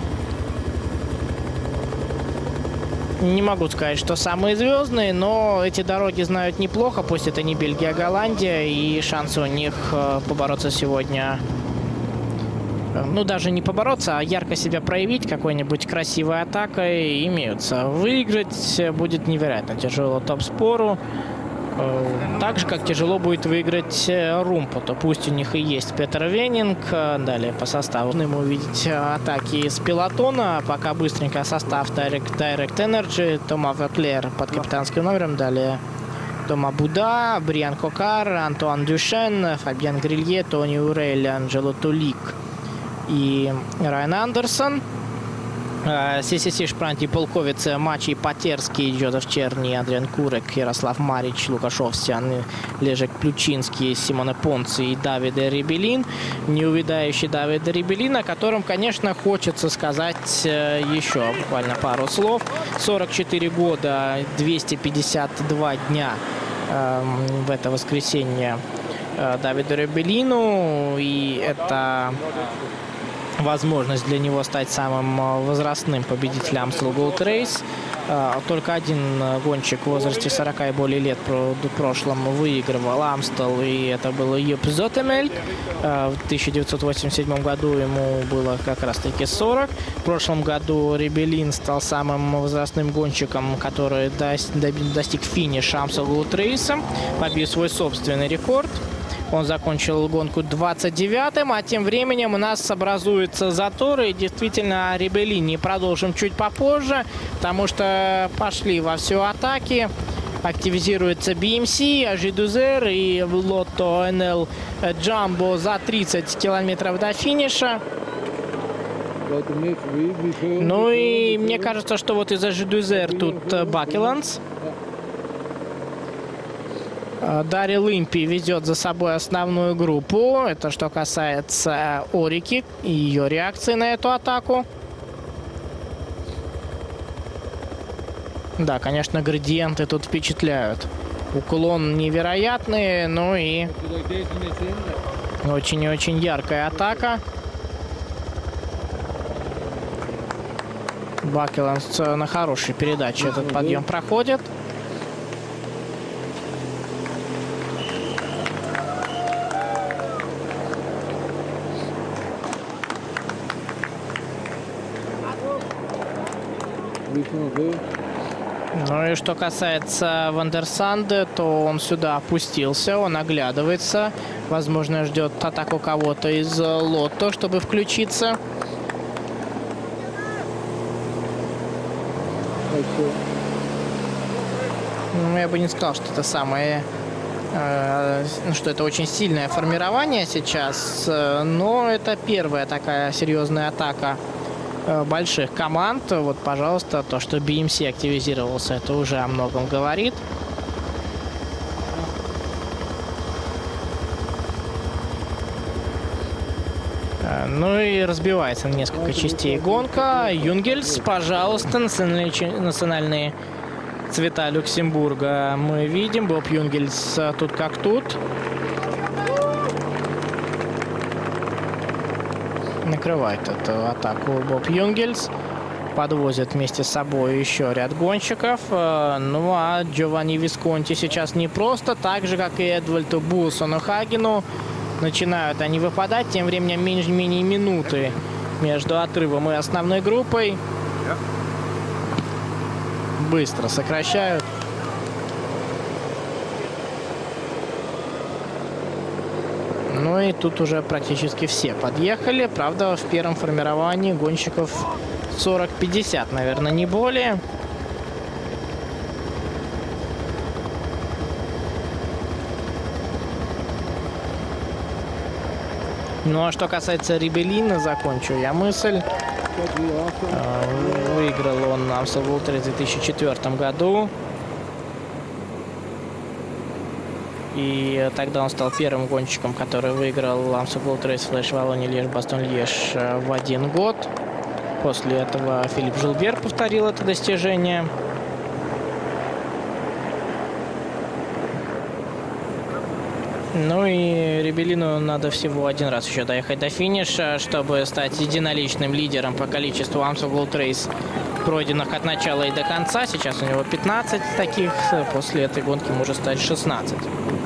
не могу сказать, что самые звездные, но эти дороги знают неплохо, пусть это не Бельгия, а Голландия, и шансы у них побороться сегодня, ну, даже не побороться, а ярко себя проявить какой-нибудь красивой атакой имеются. Выиграть будет невероятно тяжело топ-спору. Так же, как тяжело будет выиграть Румпуту. Пусть у них и есть Петер Венинг. Далее по составу мы увидеть атаки с пелотона. Пока быстренько состав Direct, Direct Energy. Тома Веклер под капитанским номером. Далее Тома Буда, Бриан Кокар, Антуан Дюшен, Фабиан Грилье, Тони Урель, Анджело Тулик и Райан Андерсон. ССС Шпранти, Полковице, Мачий Потерский, Джозеф Черни, Адриан Курек, Ярослав Марич, Лукашовстян, Лежек Ключинский, Симоне Понци и Давид Рибелин. Неувядающий Давид Рибелин, о котором, конечно, хочется сказать еще буквально пару слов. сорок четыре года, двести пятьдесят два дня э, в это воскресенье э, Давиду Рибелину. И это возможность для него стать самым возрастным победителем Amstel Gold Race. Только один гонщик в возрасте сорока и более лет в прошлом выигрывал Amstel, и это был Юп Зотемельк. В тысяча девятьсот восемьдесят седьмом году ему было как раз-таки сорок. В прошлом году Рибелин стал самым возрастным гонщиком, который достиг финиша Amstel Gold Race, побил свой собственный рекорд. Он закончил гонку двадцать девятым, а тем временем у нас образуется затор. И действительно о Рибелине продолжим чуть попозже, потому что пошли во все атаки. Активизируется би эм си, Ажидузер и Лотто эн эл Джамбо за тридцать километров до финиша. Ну и мне кажется, что вот из Ажидузер тут Бакеланс. Дарил Импи ведет за собой основную группу. Это что касается Орики и ее реакции на эту атаку. Да, конечно, градиенты тут впечатляют. Уклон невероятный, ну и очень и очень яркая атака. Бакеланс на хорошей передаче этот подъем проходит. Ну и что касается Вандерсанде, то он сюда опустился, он оглядывается. Возможно, ждет атаку кого-то из Лотто, чтобы включиться. Ну, я бы не сказал, что это самое... Э, что это очень сильное формирование сейчас, но это первая такая серьезная атака больших команд. Вот, пожалуйста, то, что би эм си активизировался, это уже о многом говорит. Ну и разбивается на несколько частей гонка. Юнгельс, пожалуйста, национальные, национальные цвета Люксембурга мы видим. Боб Юнгельс тут как тут. Накрывает эту атаку Боб Юнгельс. Подвозит вместе с собой еще ряд гонщиков. Ну а Джованни Висконти сейчас не просто, так же, как и Эдвальду Булсону Хагену. Начинают они выпадать. Тем временем менее минуты между отрывом и основной группой. Быстро сокращают. Ну и тут уже практически все подъехали. Правда, в первом формировании гонщиков сорок-пятьдесят, наверное, не более. Ну а что касается Рибеллина, закончу я мысль. Выиграл он Amstel Gold Race в две тысячи четвёртом году. И тогда он стал первым гонщиком, который выиграл Amstel Gold Race Флэш Валлония Льеж Бастон Льеж в один год. После этого Филипп Жилбер повторил это достижение. Ну и Рибеллину надо всего один раз еще доехать до финиша, чтобы стать единоличным лидером по количеству Amstel Gold Race, пройденных от начала и до конца. Сейчас у него пятнадцать таких, после этой гонки может стать шестнадцать.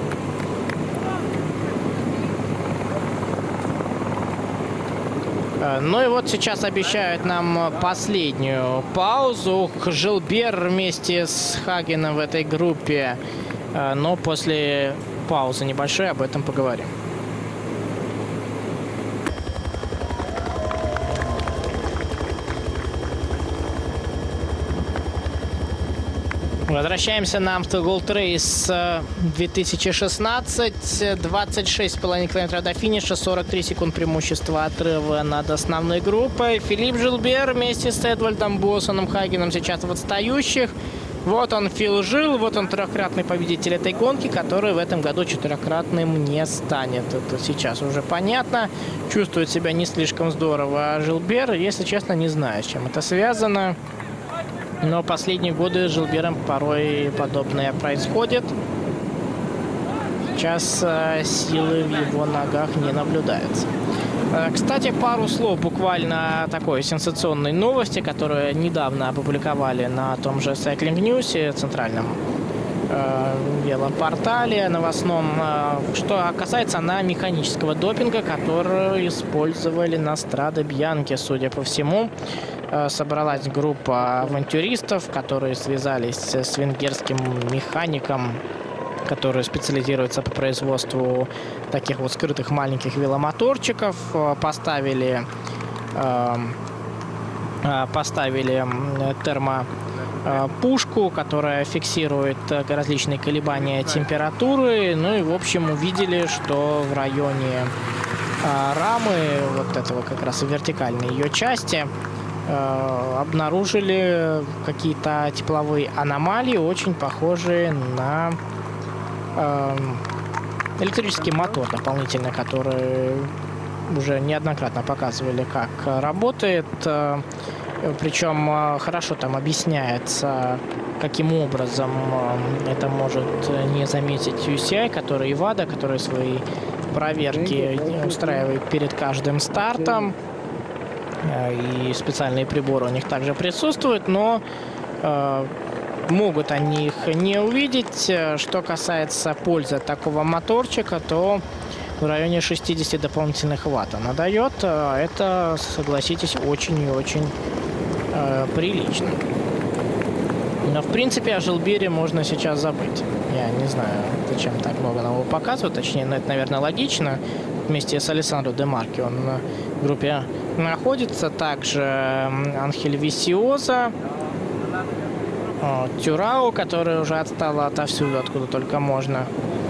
Ну и вот сейчас обещают нам последнюю паузу. Жилбер вместе с Хагеном в этой группе, но после паузы небольшой об этом поговорим. Возвращаемся на Amstel Gold Race две тысячи шестнадцать. двадцать шесть с половиной километров до финиша, сорок три секунд преимущества отрыва над основной группой. Филипп Жилбер вместе с Эдвальдом Боссоном Хагеном сейчас в отстающих. Вот он, Фил Жил, вот он, трехкратный победитель этой гонки, который в этом году четырехкратным не станет. Это сейчас уже понятно. Чувствует себя не слишком здорово. А Жилбер, если честно, не знаю, с чем это связано. Но последние годы с Жилбером порой подобное происходит. Сейчас э, силы в его ногах не наблюдается. Э, кстати, пару слов буквально о такой сенсационной новости, которую недавно опубликовали на том же Cycling News, центральном э, велопортале новостном. Э, что касается на механического допинга, который использовали на Страде Бьянке, судя по всему. Собралась группа авантюристов, которые связались с венгерским механиком, который специализируется по производству таких вот скрытых маленьких веломоторчиков. Поставили, поставили термопушку, которая фиксирует различные колебания температуры. Ну и, в общем, увидели, что в районе рамы, вот этого как раз вертикальной ее части, обнаружили какие-то тепловые аномалии, очень похожие на э, электрический мотор дополнительно, который уже неоднократно показывали, как работает. Причем хорошо там объясняется, каким образом это может не заметить ю си ай, который и ВАДА, который свои проверки устраивает перед каждым стартом. И специальные приборы у них также присутствуют, но э, могут они их не увидеть. Что касается пользы от такого моторчика, то в районе шестидесяти дополнительных ватт она дает. Это, согласитесь, очень и очень э, прилично. Но, в принципе, о Жилбере можно сейчас забыть. Я не знаю, зачем так много нам его показывают. Точнее, ну, это, наверное, логично. Вместе с Алессандро Де Марки он в группе находится. Также Анхель Висиоза, Тюрау, которая уже отстала отовсюду, откуда только можно.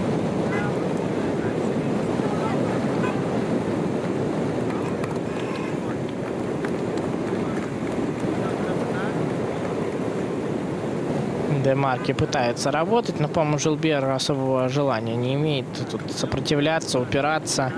Де Марки пытается работать, но, по-моему, Жилбер особого желания не имеет тут сопротивляться, упираться.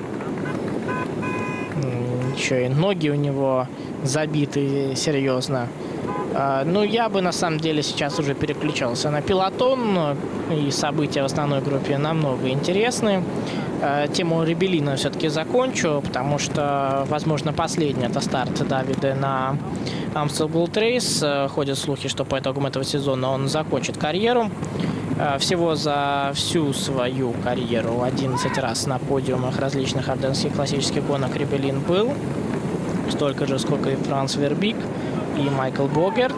Еще и ноги у него забиты серьезно. Ну, я бы, на самом деле, сейчас уже переключался на пелотон, и события в основной группе намного интересны. Тему Рибеллина все-таки закончу, потому что, возможно, последний это старт Давида на Amstel Gold Race. Ходят слухи, что по итогам этого сезона он закончит карьеру. Всего за всю свою карьеру одиннадцать раз на подиумах различных арденских классических гонок Рибеллин был. Столько же, сколько и Франц Вербик, и Майкл Богерт.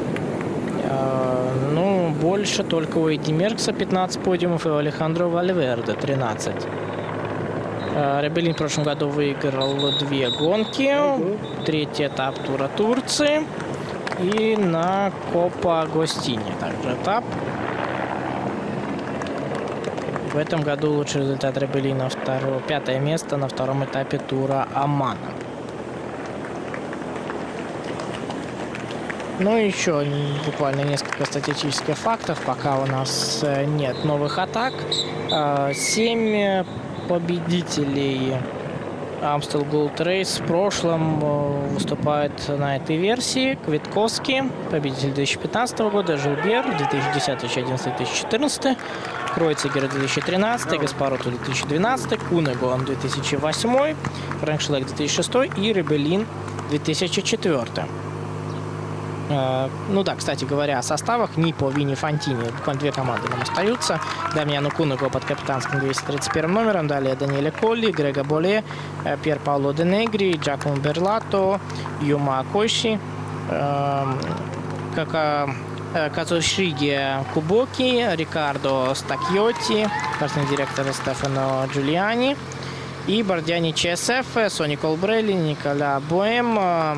Ну, больше только у Эдди Меркса пятнадцать подиумов и у Алехандро Вальверде тринадцать. Ребелин в прошлом году выиграл две гонки. Третий этап тура Турции. И на Копа Агостини также этап. В этом году лучший результат Ребелина второе, пятое место на втором этапе тура Омана. Ну и еще буквально несколько статистических фактов, пока у нас нет новых атак. Семь победителей Amstel Gold Race в прошлом выступают на этой версии. Квитковский, победитель две тысячи пятнадцатого года, Жилбер две тысячи десятый, две тысячи одиннадцатый, две тысячи четырнадцатый, Кройцегер две тысячи тринадцатый, Гаспаротто две тысячи двенадцатый, Кунегон две тысячи восьмой, Фрэнк Шлейк две тысячи шестой и Ребелин две тысячи четвёртый. Ну да, кстати говоря, о составах Нипо, Вини, Фантини. Буквально две команды нам остаются. Дамьяно Кунего под капитанским двести тридцать первым номером. Далее Даниэле Колли, Грего Боле, Пьер Пауло Де Негри, Джакомо Берлато, Юма Акоши, Казушиги Кубоки, Рикардо Стакьотти, спортивный директор Стефано Джулиани и Бордиани ЧСФ, Сони Колбрелли, Николя Боэм,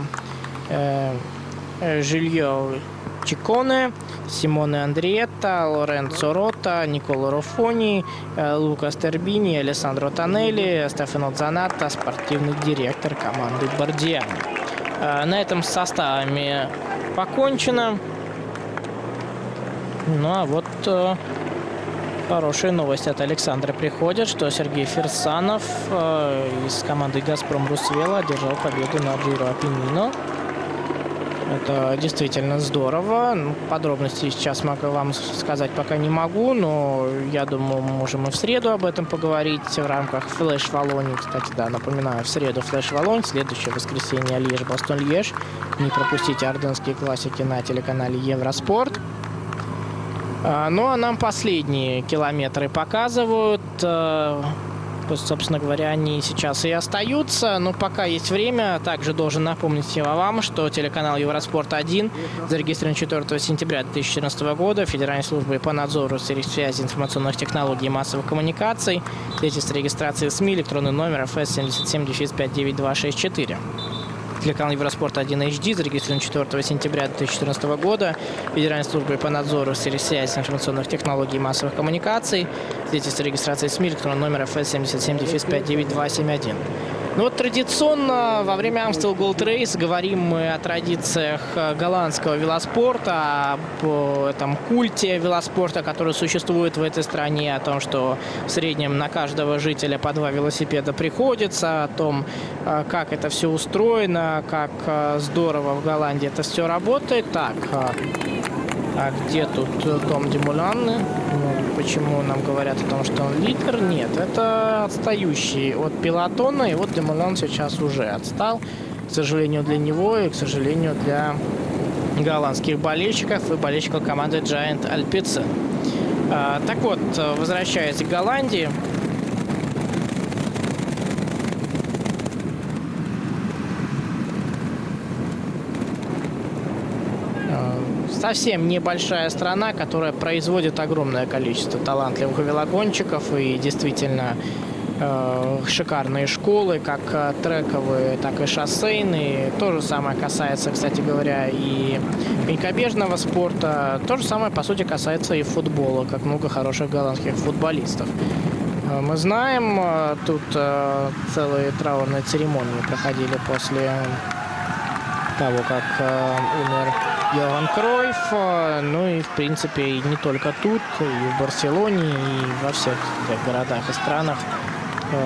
Жильо Чиконе, Симоне Андриетта, Лоренцо Рота, Николо Рофони, Лука Стербини, Алессандро Тоннелли, Стефано Занатта, спортивный директор команды Бордиани. На этом с составами покончено. Ну а вот хорошие новости от Александра приходят, что Сергей Фирсанов из команды «Газпром Русвелла» одержал победу на Джиро Апеннино. Это действительно здорово. Подробностей сейчас могу вам сказать пока не могу, но я думаю, мы можем и в среду об этом поговорить в рамках Флэш Валонии. Кстати, да, напоминаю, в среду Флэш Валонь, следующее воскресенье Льеж, Бастон Льеж. Не пропустите орденские классики на телеканале Евроспорт. Ну, а нам последние километры показывают. Собственно говоря, они сейчас и остаются. Но пока есть время, также должен напомнить вам, что телеканал Евроспорт один зарегистрирован четвёртого сентября две тысячи четырнадцатого года Федеральной службой по надзору связи, информационных технологий и массовых коммуникаций. Свидетельство регистрации СМИ, электронный номер эф эс семь семь девять пять девять два шесть четыре. Телеканал Евроспорт один эйч ди зарегистрирован четвёртого сентября две тысячи четырнадцатого года Федеральной службой по надзору связи, информационных технологий и массовых коммуникаций. Свидетельство регистрации СМИ, электронный номер эф эс семь семь девять пять девять два семь один. Ну вот традиционно во время Amstel Gold Race говорим мы о традициях голландского велоспорта, об этом культе велоспорта, который существует в этой стране, о том, что в среднем на каждого жителя по два велосипеда приходится, о том, как это все устроено, как здорово в Голландии это все работает. Так, а где тут Том Дюмулан? Ну, почему нам говорят о том, что он лидер? Нет, это отстающий от пелотона. И вот Дюмулан сейчас уже отстал. К сожалению, для него и, к сожалению, для голландских болельщиков и болельщиков команды Giant Alpecin. А, так вот, возвращаясь к Голландии. Совсем небольшая страна, которая производит огромное количество талантливых велогонщиков и действительно э, шикарные школы, как трековые, так и шоссейные. То же самое касается, кстати говоря, и конькобежного спорта. То же самое, по сути, касается и футбола, как много хороших голландских футболистов. Мы знаем, тут э, целые траурные церемонии проходили после того, как э, умер Йохан Кройф. Ну и, в принципе, и не только тут, и в Барселоне, и во всех городах и странах, э,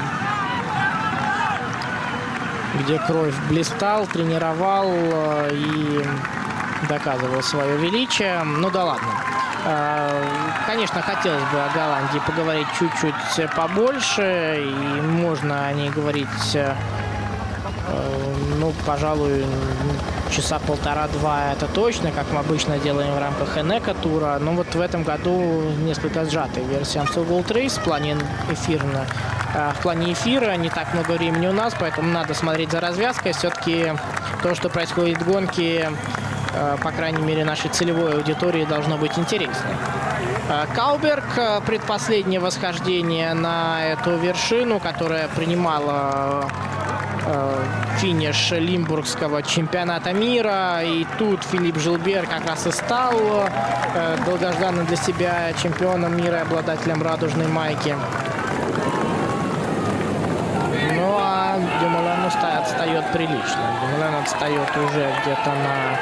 где Кройф блистал, тренировал э, и доказывал свое величие. Ну да ладно. Э, конечно, хотелось бы о Голландии поговорить чуть-чуть побольше, и можно о ней говорить... Э, Ну, пожалуй, часа полтора-два это точно, как мы обычно делаем в рамках Энека тура. Но вот в этом году несколько сжатая версия Amstel Gold Race в плане эфирно. В плане эфира не так много времени у нас, поэтому надо смотреть за развязкой. Все-таки то, что происходит в гонке, по крайней мере, нашей целевой аудитории, должно быть интересно. Кауберг, предпоследнее восхождение на эту вершину, которая принимала финиш Лимбургского чемпионата мира. И тут Филипп Жилбер как раз и стал долгожданным для себя чемпионом мира и обладателем радужной майки. Ну а Дюмолен отстает прилично. Дюмолен отстает уже где-то на,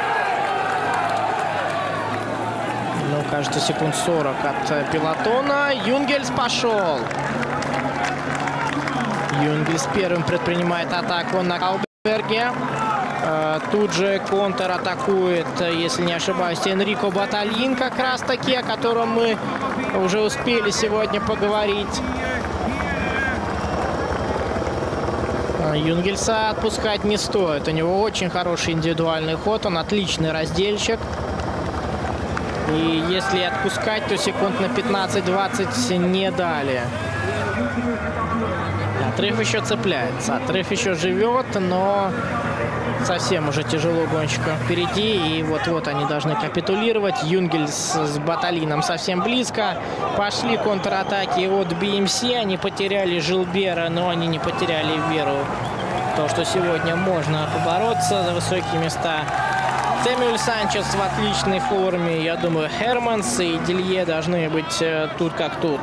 ну, кажется, секунд сорок от пелотона. Юнгельс пошел. Юнгельс первым предпринимает атаку на Кауберге. Тут же контратакует, если не ошибаюсь, Энрико Баталин, как раз таки, о котором мы уже успели сегодня поговорить. Юнгельса отпускать не стоит. У него очень хороший индивидуальный ход, он отличный раздельщик. И если отпускать, то секунд на пятнадцать-двадцать не дали. Отрыв еще цепляется, отрыв еще живет, но совсем уже тяжело гонщикам впереди. И вот-вот они должны капитулировать. Юнгельс с Баталином совсем близко. Пошли контратаки от би эм си. Они потеряли Жилбера, но они не потеряли веру в то, что сегодня можно побороться за высокие места. Сэмюэль Санчес в отличной форме. Я думаю, Херманс и Делье должны быть тут как тут.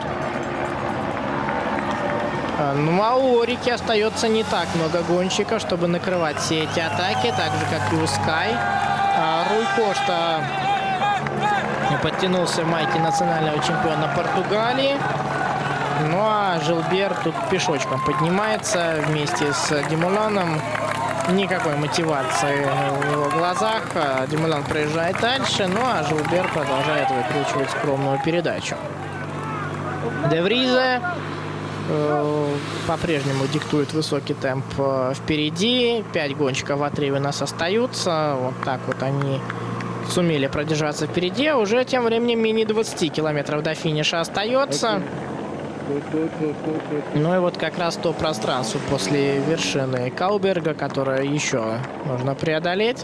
Ну, а у Орики остается не так много гонщиков, чтобы накрывать все эти атаки, так же, как и у Скай. Руй Кошта подтянулся в майке национального чемпиона Португалии. Ну, а Жилбер тут пешочком поднимается вместе с Дюмоленом. Никакой мотивации в его глазах. Дюмолен проезжает дальше, ну, а Жилбер продолжает выкручивать скромную передачу. Де Вризе по-прежнему диктует высокий темп впереди. Пять гонщиков в отрыве у нас остаются. Вот так вот они сумели продержаться впереди. Уже тем временем менее двадцати километров до финиша остается. Ну и вот как раз то пространство после вершины Кауберга, которое еще нужно преодолеть.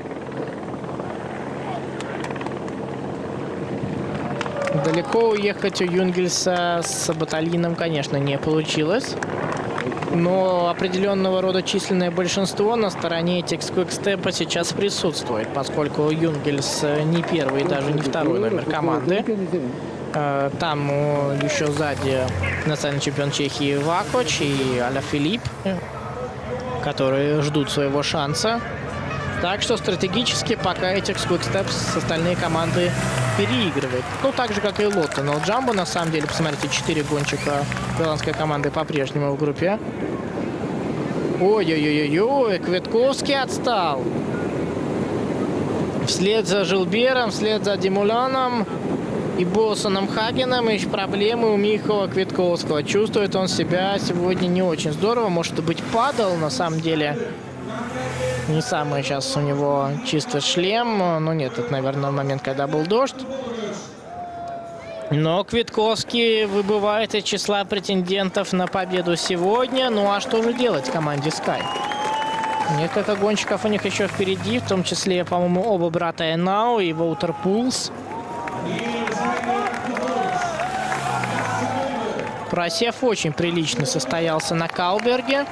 Далеко уехать у Юнгельса с Баталином, конечно, не получилось. Но определенного рода численное большинство на стороне Etixx Quick-Step сейчас присутствует, поскольку Юнгельс не первый и даже не второй номер команды. Там еще сзади национальный чемпион Чехии Вакоч и Аля Филипп, которые ждут своего шанса. Так что стратегически пока Etixx Quick-Step с остальные команды переигрывает. Ну, так же, как и Лотто. Но Джамбо, на самом деле, посмотрите, четыре гонщика голландской команды по-прежнему в группе. Ой-ой-ой-ой, Квитковский отстал. Вслед за Жилбером, вслед за Дюмоленом и Боссоном Хагеном еще проблемы у Михаила Квитковского. Чувствует он себя сегодня не очень здорово. Может быть, падал, на самом деле. Не самый сейчас у него чистый шлем. Ну нет, это, наверное, момент, когда был дождь. Но Квитковский выбывает из числа претендентов на победу сегодня. Ну а что же делать команде Sky? Несколько гонщиков у них еще впереди, в том числе, по-моему, оба брата Энау и Воутер Пулс. Просев очень прилично состоялся на Кауберге.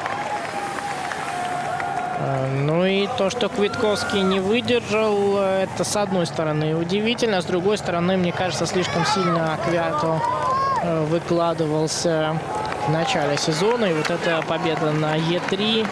Ну и то, что Квитковский не выдержал, это с одной стороны удивительно, с другой стороны, мне кажется, слишком сильно Квято выкладывался в начале сезона. И вот эта победа на Е три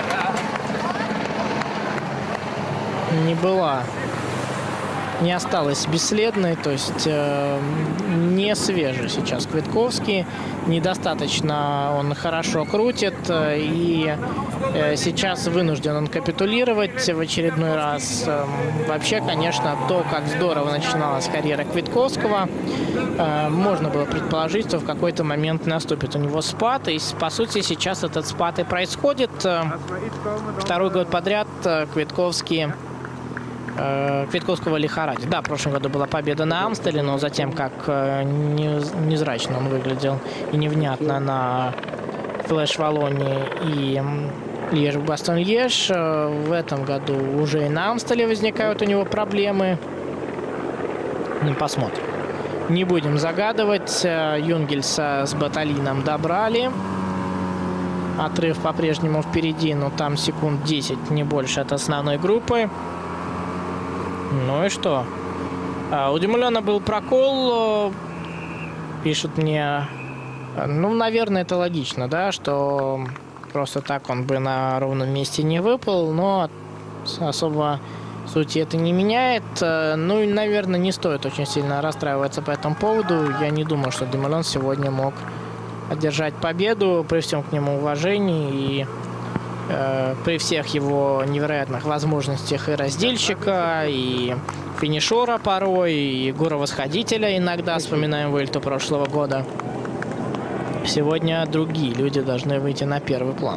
не была, не осталась бесследной, то есть э, не свежий сейчас Квитковский. Недостаточно он хорошо крутит, и э, сейчас вынужден он капитулировать в очередной раз. Э, вообще, конечно, то, как здорово начиналась карьера Квитковского, э, можно было предположить, что в какой-то момент наступит у него спад. И, по сути, сейчас этот спад и происходит. Второй год подряд Квитковский Квитковского лихорадит. Да, в прошлом году была победа на Амстеле, но затем, как незрачно он выглядел и невнятно на Флэш Валлонии и Льеж-Бастон-Льеж, в этом году уже и на Амстеле возникают у него проблемы. Ну, посмотрим. не будем загадывать. Юнгельса с Баталином добрали. Отрыв по-прежнему впереди, но там секунд десять, не больше от основной группы. Ну и что? У Демулена был прокол. Пишет мне... Ну, наверное, это логично, да, что просто так он бы на ровном месте не выпал, но особо сути это не меняет. Ну и, наверное, не стоит очень сильно расстраиваться по этому поводу. Я не думаю, что Демулен сегодня мог одержать победу при всем к нему уважении и э, при всех его невероятных возможностях и раздельщика, и финишера порой, и горовосходителя иногда, вспоминаем Vueltu прошлого года. Сегодня другие люди должны выйти на первый план.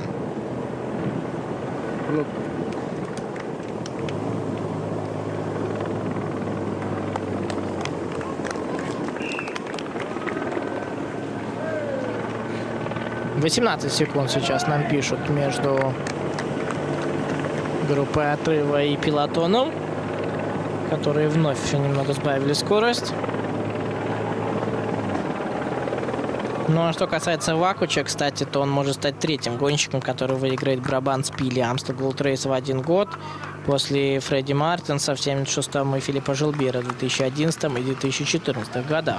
восемнадцать секунд сейчас нам пишут между группой отрыва и пелотоном, которые вновь еще немного сбавили скорость. Ну а что касается Вакуча, кстати, то он может стать третьим гонщиком, который выиграет Брабант-Спиль и Амстел Голд Рейс в один год, после Фредди Мартинса в семьдесят шестом и Филиппа Жилбера в две тысячи одиннадцатом и две тысячи четырнадцатом годах.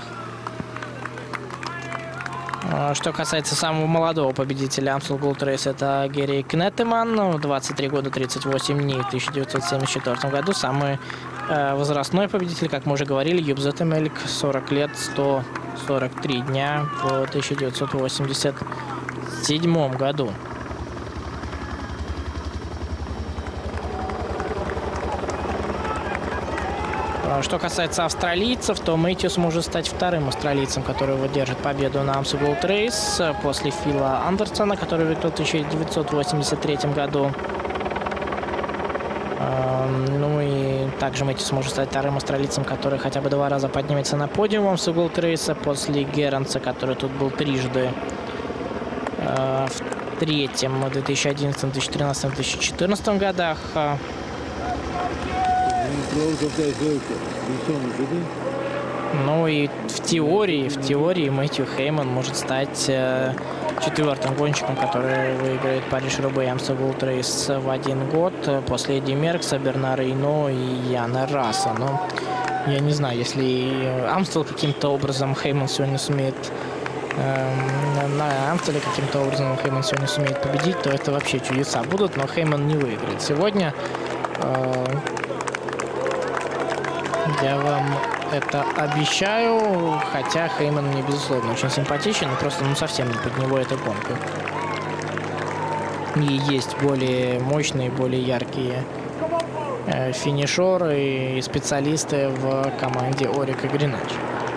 Что касается самого молодого победителя Амстел Голд Рейс, это Герри Кнеттеман, двадцать три года, тридцать восемь дней в тысяча девятьсот семьдесят четвёртом году. Самый э, возрастной победитель, как мы уже говорили, Юб Зеттемельк, сорок лет, сто сорок три дня в тысяча девятьсот восемьдесят седьмом году. Что касается австралийцев, то Мэтьюс может стать вторым австралийцем, который выдержит победу на Амстел Голд Рейс после Фила Андерсона, который выиграл в тысяча девятьсот восемьдесят третьем году. Ну и также Мэтьюс может стать вторым австралийцем, который хотя бы два раза поднимется на подиум Амстел Голд Рейса после Геренса, который тут был трижды. В третьем, в две тысячи одиннадцатом, две тысячи тринадцатом, две тысячи четырнадцатом годах. Ну и в теории, в теории Мэтью Хейман может стать э, четвертым гонщиком, который выиграет Париж-Roubaix и Амстел Голд Рейс в один год после Эдди Меркса, Бернара Рейно и Яна Раса. Но я не знаю, если Амстел каким-то образом Хейман сегодня сумеет э, на Амстеле каким-то образом Хейман сегодня сумеет победить, то это вообще чудеса будут, но Хейман не выиграет сегодня. Э, Я вам это обещаю, хотя Хейман мне, безусловно, очень симпатичен, но просто ну, совсем не под него эта гонка. И есть более мощные, более яркие э, финишеры и специалисты в команде Орика Гренач.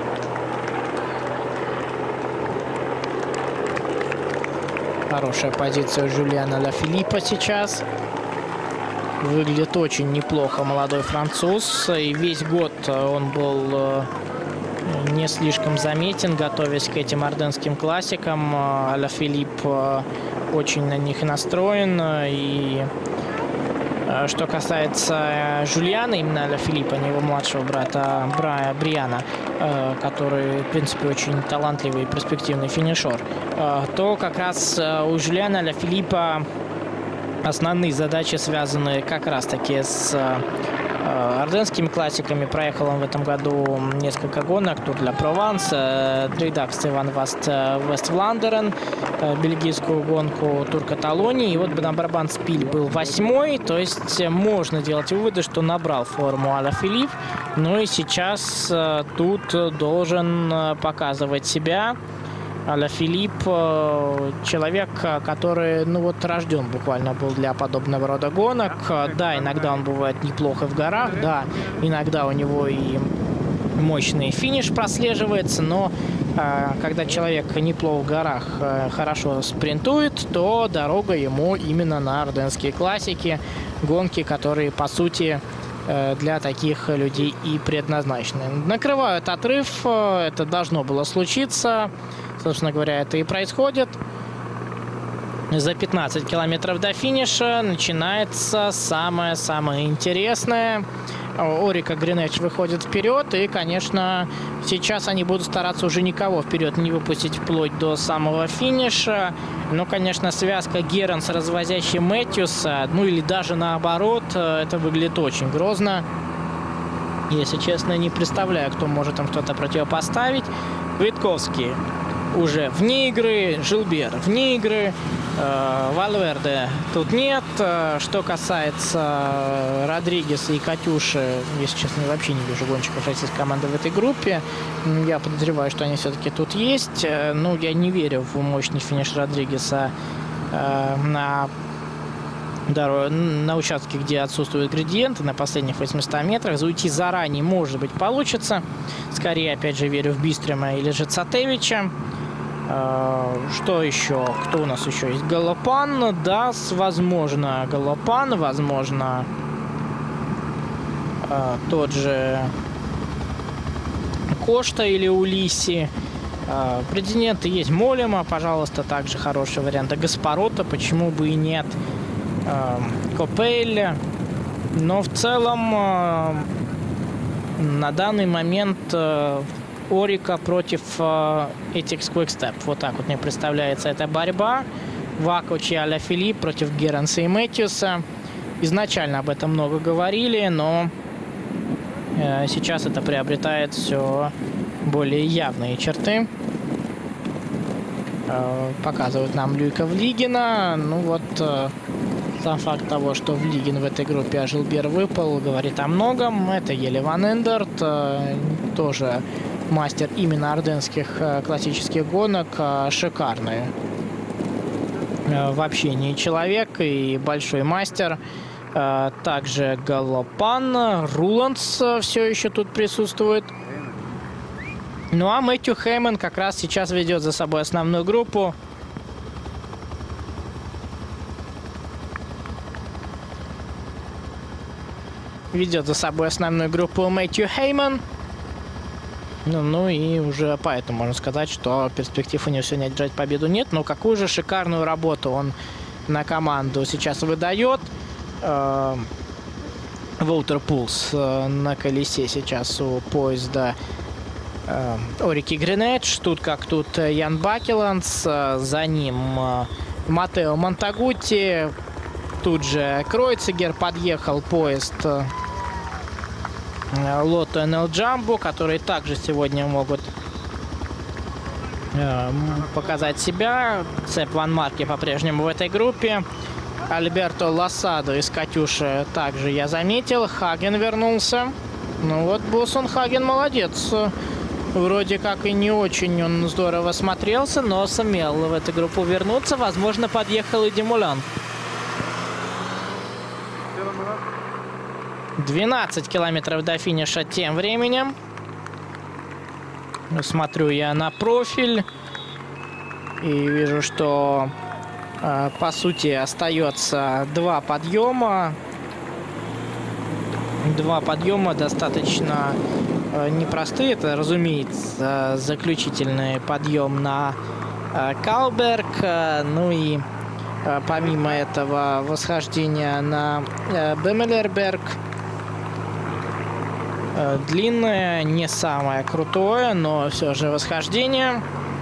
Хорошая позиция у Жюльяна Ла-Филиппа сейчас. Выглядит очень неплохо молодой француз. И весь год он был не слишком заметен, готовясь к этим арденским классикам. Ла-Филипп очень на них настроен. И что касается Жюльяна, именно Ла-Филиппа, не его младшего брата Бра, Бриана, который, в принципе, очень талантливый и перспективный финишер, то как раз у Жюльяна Ла-Филиппа основные задачи связаны как раз-таки с э, арденскими классиками. Проехал он в этом году несколько гонок. Тур для Прованс, э, Дрейдакс Иван Васт, э, Вест-Вландерен, э, бельгийскую гонку Тур Каталонии. И вот на Брабант-Спиль был восьмой. То есть можно делать выводы, что набрал форму Ла-Филипп. Ну и сейчас э, тут должен э, показывать себя. Ла-Филипп человек, который, ну вот, рожден буквально был для подобного рода гонок. Да, иногда он бывает неплохо в горах, да, иногда у него и мощный финиш прослеживается, но э, когда человек неплохо в горах э, хорошо спринтует, то дорога ему именно на арденские классики, гонки, которые, по сути, э, для таких людей и предназначены. Накрывают отрыв, э, это должно было случиться. Собственно говоря, это и происходит. За пятнадцать километров до финиша начинается самое-самое интересное. Орика Гринэч выходит вперед, и, конечно, сейчас они будут стараться уже никого вперед не выпустить вплоть до самого финиша. Но, конечно, связка Геранс, развозящий Мэтьюса, ну или даже наоборот, это выглядит очень грозно. Если честно, не представляю, кто может им что-то противопоставить. Квитковский уже вне игры, Жилбер вне игры, э, Вальверде тут нет. Что касается Родригеса и Катюши, если честно, я вообще не вижу гонщиков российской команды в этой группе. Я подозреваю, что они все-таки тут есть. Ну, я не верю в мощный финиш Родригеса э, на, дорог... на участке, где отсутствуют градиенты, на последних восьмистах метрах. Зайти заранее, может быть, получится. Скорее, опять же, верю в Бистрема или же Цатевича. Что еще? Кто у нас еще есть? Галопан, да, возможно, Галопан, возможно, тот же Кошта или Улиси. Претенденты есть Молема, пожалуйста, также хороший вариант. Гаспарота, почему бы и нет. Копель. Но в целом на данный момент Орика против э, Ethics Quick-Step. Вот так вот мне представляется эта борьба. Вакуч и Аляфилипп против Геранса и Мэтьюса. Изначально об этом много говорили, но э, сейчас это приобретает все более явные черты. Э, показывают нам Люйка Влигина. Ну вот, э, сам факт того, что Влигин в этой группе, а Жилбер выпал, говорит о многом. Это Еле Ван Эндерт, э, тоже мастер именно орденских э, классических гонок, э, шикарный э, в общении человек и большой мастер. Э, также Галопан, Руландс э, все еще тут присутствует. Ну а Мэтью Хейман как раз сейчас ведет за собой основную группу. Ведет за собой основную группу Мэтью Хейман. Ну, ну и уже поэтому можно сказать, что перспектив у него сегодня одержать победу нет. Но какую же шикарную работу он на команду сейчас выдает. Волтер Пулс на колесе сейчас у поезда э, Орики Гринэч. Тут как тут Ян Бакеланс. За ним Матео Монтагутти. Тут же Кройцегер подъехал поезд Лото эн эл Джамбо, которые также сегодня могут э, показать себя. Цеп Ван Марке по-прежнему в этой группе. Альберто Лосадо из Катюши также я заметил. Хаген вернулся. Ну вот Боссон Хаген молодец. Вроде как и не очень он здорово смотрелся, но сумел в эту группу вернуться. Возможно, подъехал и Демулян. двенадцать километров до финиша тем временем. Смотрю я на профиль и вижу, что э, по сути остается два подъема. Два подъема достаточно э, непростые. Это, разумеется, заключительный подъем на э, Калберг. Э, ну и э, помимо этого восхождение на э, Бемелерберг. Длинное, не самое крутое, но все же восхождение.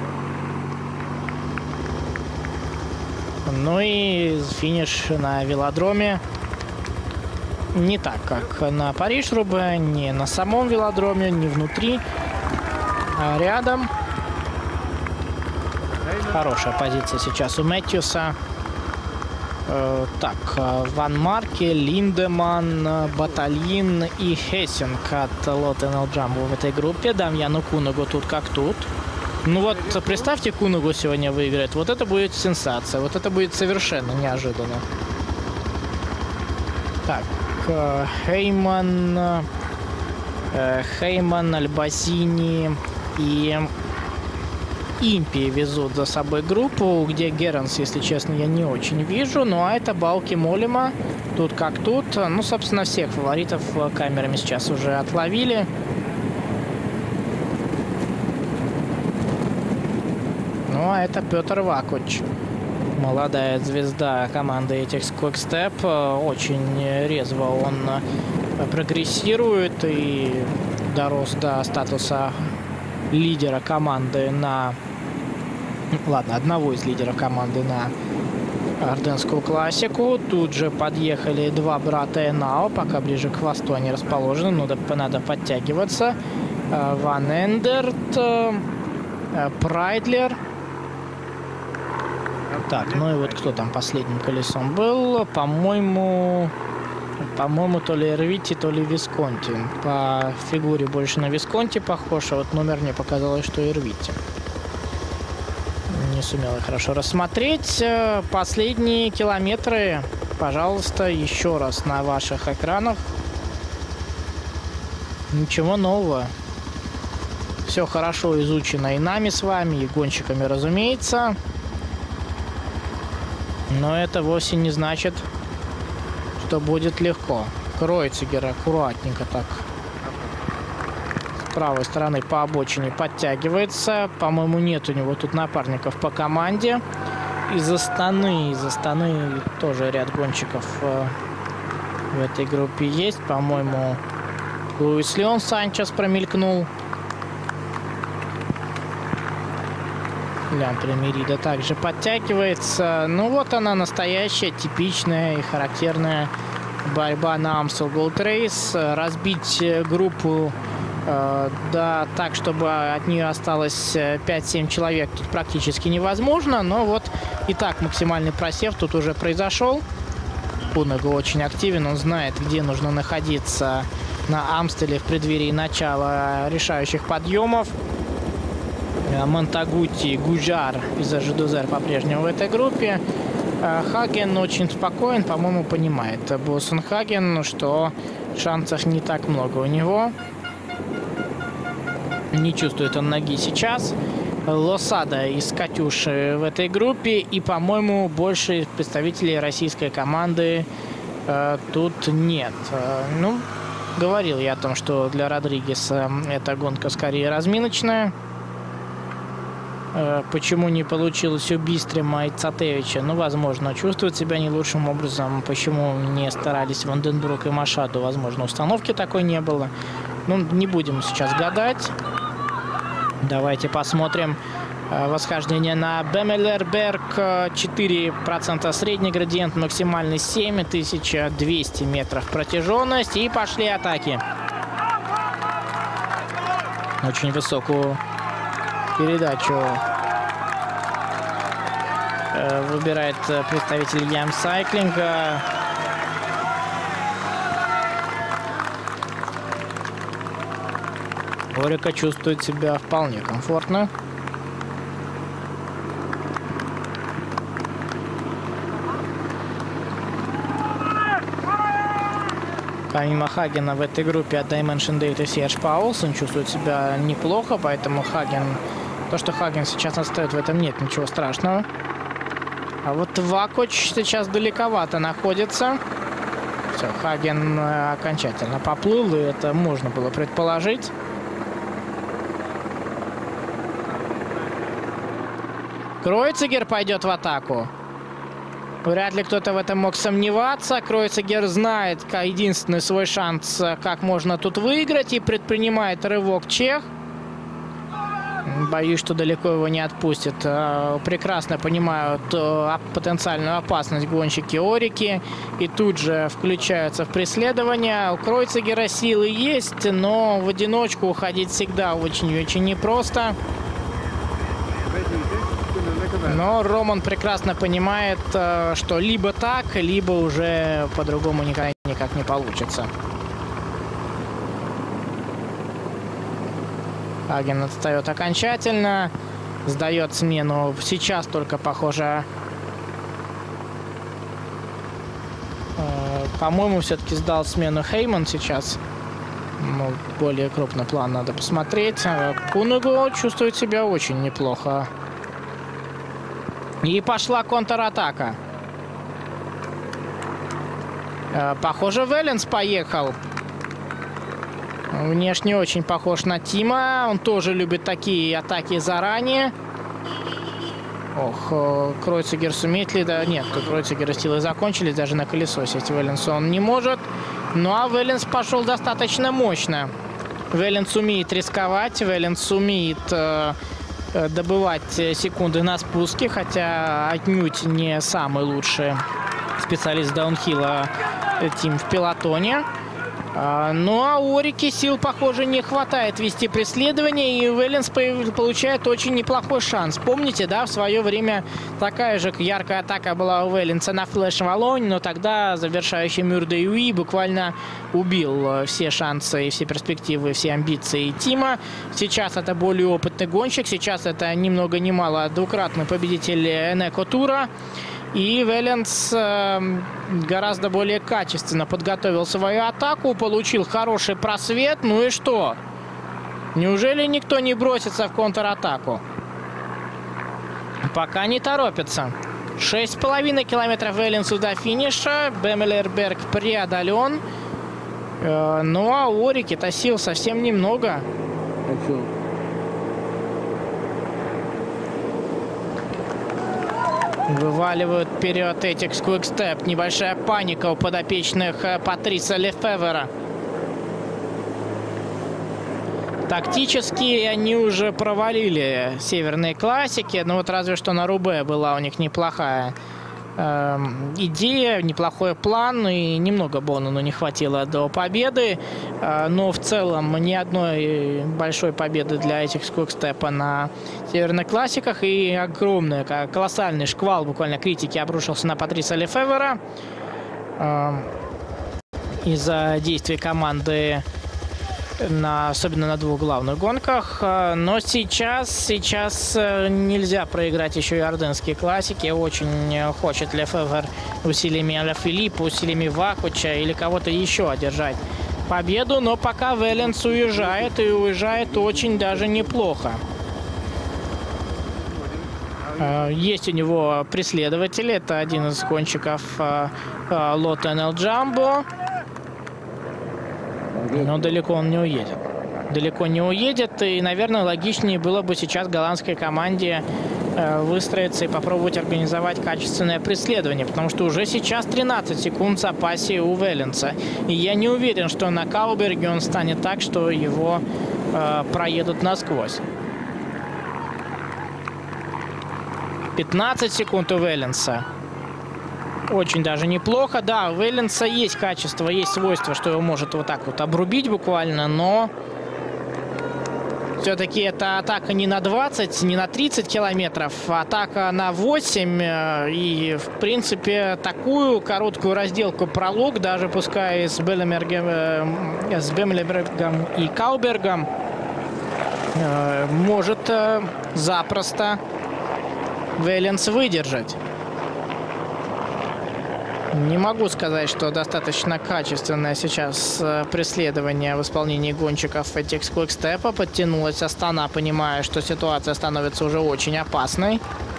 Ну и финиш на велодроме. Не так, как на Париж-Roubaix, не на самом велодроме, не внутри, а рядом. Хорошая позиция сейчас у Мэтьюса. Э, так, Ван Марке, Линдеман, Батальин и Хессинг от Лото эн эл Джамбо в этой группе. Дамьяну Кунагу тут как тут. Ну вот, представьте, Кунагу сегодня выиграет. Вот это будет сенсация. Вот это будет совершенно неожиданно. Так, э, Хейман, э, Хейман, Альбасини и Импи везут за собой группу, где Геранс, если честно, я не очень вижу. Ну а это Балки Молема. Тут как тут. Ну, собственно, всех фаворитов камерами сейчас уже отловили. Ну а это Петр Вакуч. Молодая звезда команды Ethics Quick-Step. Очень резво он прогрессирует и дорос до статуса лидера команды на... Ладно, одного из лидеров команды на Арденскую классику. Тут же подъехали два брата Энао, пока ближе к хвосту они расположены. Надо, надо подтягиваться. Ван Эндерт, Прайдлер. Так, ну и вот кто там последним колесом был? По-моему, по-моему, то ли Эрвити, то ли Висконти. По фигуре больше на Висконти похож, а вот номер мне показалось, что Эрвити. Не сумела хорошо рассмотреть. Последние километры, пожалуйста, еще раз на ваших экранах. Ничего нового. Все хорошо изучено и нами с вами, и гонщиками, разумеется. Но это вовсе не значит, что будет легко. Кройцигер аккуратненько так с правой стороны по обочине подтягивается. По-моему, нет у него тут напарников по команде. Из Астаны, из Астаны тоже ряд гонщиков э, в этой группе есть. По-моему, Луис Леон Санчес промелькнул. Лян Примерида также подтягивается. Ну вот она, настоящая, типичная и характерная борьба на Amstel Gold Race. Разбить группу э, да, так, чтобы от нее осталось пять-семь человек, тут практически невозможно. Но вот и так максимальный просев тут уже произошел. Кунего очень активен, он знает, где нужно находиться на Амстеле в преддверии начала решающих подъемов. Монтагути и Гужар из Ажидузер по-прежнему в этой группе. Хаген очень спокоен, по-моему, понимает Боссен Хаген, что шансов не так много у него. Не чувствует он ноги сейчас. Лосада из Катюши в этой группе. И, по-моему, больше представителей российской команды э, тут нет. Э, ну, говорил я о том, что для Родригеса эта гонка скорее разминочная. Почему не получилось у Бистрима и Цатевича? Ну, возможно, чувствуют себя не лучшим образом. Почему не старались Ванденбрук и Машаду? Возможно, установки такой не было. Ну, не будем сейчас гадать. Давайте посмотрим восхождение на Бемелерберг. четыре процента средний градиент, максимальный семь, тысяча двести метров протяженность. И пошли атаки. Очень высокую передачу выбирает представитель Ям Сайклинга. Орика чувствует себя вполне комфортно. Помимо Хагена в этой группе от Dimension Date и Серж Паулс, он чувствует себя неплохо, поэтому Хаген... То, что Хаген сейчас отстает, в этом нет ничего страшного. А вот Вакоч сейчас далековато находится. Все, Хаген окончательно поплыл, и это можно было предположить. Кройцигер пойдет в атаку. Вряд ли кто-то в этом мог сомневаться. Кройцигер знает единственный свой шанс, как можно тут выиграть, и предпринимает рывок чех. Боюсь, что далеко его не отпустят. Прекрасно понимают потенциальную опасность гонщики Орики. И тут же включаются в преследование. У Кройцигера силы есть, но в одиночку уходить всегда очень-очень непросто. Но Роман прекрасно понимает, что либо так, либо уже по-другому никак, никак не получится. Хаген отстает окончательно. Сдает смену. Сейчас только, похоже... Э, по-моему, все-таки сдал смену Хейман сейчас. Ну, более крупный план надо посмотреть. Кунего чувствует себя очень неплохо. И пошла контратака. Э, похоже, Велленс поехал. Внешне очень похож на Тима. Он тоже любит такие атаки заранее. Ох, Кройцигер сумеет ли? Да нет, Кройцигера силы закончились. Даже на колесо сесть Велленс он не может. Ну а Веллинс пошел достаточно мощно. Веллинс умеет рисковать, Веллинс умеет э, добывать секунды на спуске, хотя отнюдь не самый лучший специалист даунхилла Тим в пелотоне. Ну а у Орики сил, похоже, не хватает вести преследование, и Веллинс получает очень неплохой шанс. Помните, да, в свое время такая же яркая атака была у Веллинса на флеш Валонь, но тогда завершающий Мюр де Юи буквально убил все шансы и все перспективы, все амбиции Тима. Сейчас это более опытный гонщик, сейчас это ни много ни мало двукратный победитель Энеко Тура. И Веллинс э, гораздо более качественно подготовил свою атаку, получил хороший просвет. Ну и что? Неужели никто не бросится в контратаку? Пока не торопится. шесть с половиной километров Веллинсу до финиша. Бемелерберг преодолен. Э, ну а у Орики-то сил совсем немного. Вываливают вперед Этикс Квикстеп. Небольшая паника у подопечных Патриса Лефевера. Тактически они уже провалили северные классики. Но вот разве что на Рубе была у них неплохая э, идея, неплохой план. И немного Бонану не хватило до победы. Э, но в целом ни одной большой победы для Этикс Квикстепа на северных классиках. И огромный, колоссальный шквал буквально критики обрушился на Патриса Лефевера э, из-за действий команды, на, особенно на двух главных гонках. Но сейчас, сейчас нельзя проиграть еще и орденские классики. Очень хочет Лефевер усилиями Аля Филиппа, усилиями Вакуча или кого-то еще одержать победу. Но пока Веллинс уезжает, и уезжает очень даже неплохо. Есть у него преследователи. Это один из гонщиков Лотто эн эл Jumbo. Но далеко он не уедет. Далеко не уедет. И, наверное, логичнее было бы сейчас голландской команде э, выстроиться и попробовать организовать качественное преследование. Потому что уже сейчас тринадцать секунд в запасе у Веллинса. И я не уверен, что на Кауберге он станет так, что его э, проедут насквозь. пятнадцать секунд у Веллинса. Очень даже неплохо. Да, у Веллинса есть качество, есть свойство, что его может вот так вот обрубить буквально, но все-таки это атака не на двадцать, не на тридцать километров, а атака на восемь. И, в принципе, такую короткую разделку пролог, даже пускай с Белемергем, с Бемелебергом и Каубергом, может запросто Веллинс выдержать. Не могу сказать, что достаточно качественное сейчас преследование в исполнении гонщиков Этикс Квикстепа. Подтянулась Астана, понимая, что ситуация становится уже очень опасной.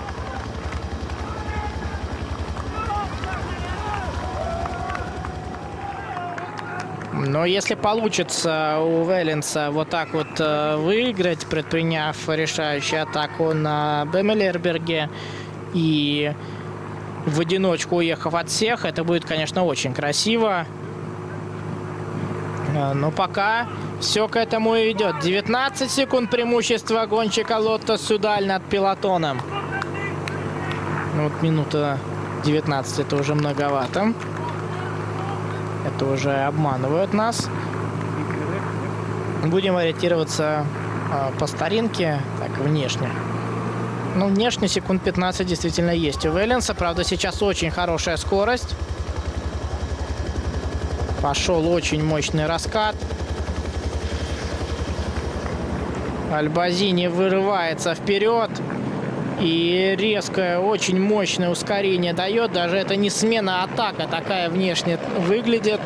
Но если получится у Веллинса вот так вот выиграть, предприняв решающую атаку на Бемелерберге и в одиночку уехав от всех, это будет, конечно, очень красиво. Но пока все к этому и идет. девятнадцать секунд преимущества гонщика Лотто Судаль над пелотоном. Ну, вот минута девятнадцать это уже многовато. Это уже обманывают нас. Будем ориентироваться э, по старинке, так, внешне. Ну, внешне секунд пятнадцать действительно есть у Веллинса. Правда, сейчас очень хорошая скорость. Пошел очень мощный раскат. Альбазини вырывается вперед. И резкое, очень мощное ускорение дает. Даже это не смена атака, такая внешне выглядит.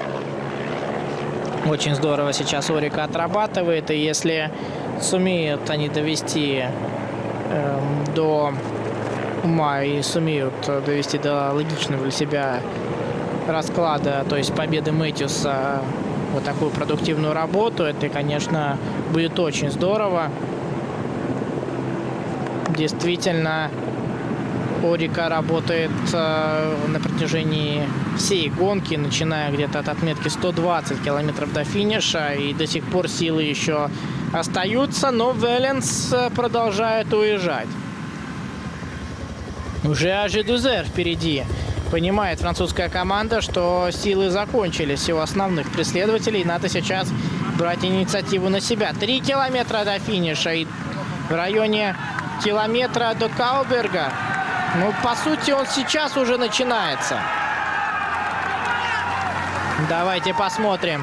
Очень здорово сейчас Орика отрабатывает. И если сумеют они довести э, до ума и сумеют довести до логичного для себя расклада, то есть победы Мэтьюса, вот такую продуктивную работу, это, конечно, будет очень здорово. Действительно, Орика работает э, на протяжении всей гонки, начиная где-то от отметки сто двадцать километров до финиша. И до сих пор силы еще остаются, но Веленс продолжает уезжать. Уже Ажидузер впереди. Понимает французская команда, что силы закончились у основных преследователей. Надо сейчас брать инициативу на себя. Три километра до финиша и в районе километра до Кауберга. Ну, по сути, он сейчас уже начинается. Давайте посмотрим.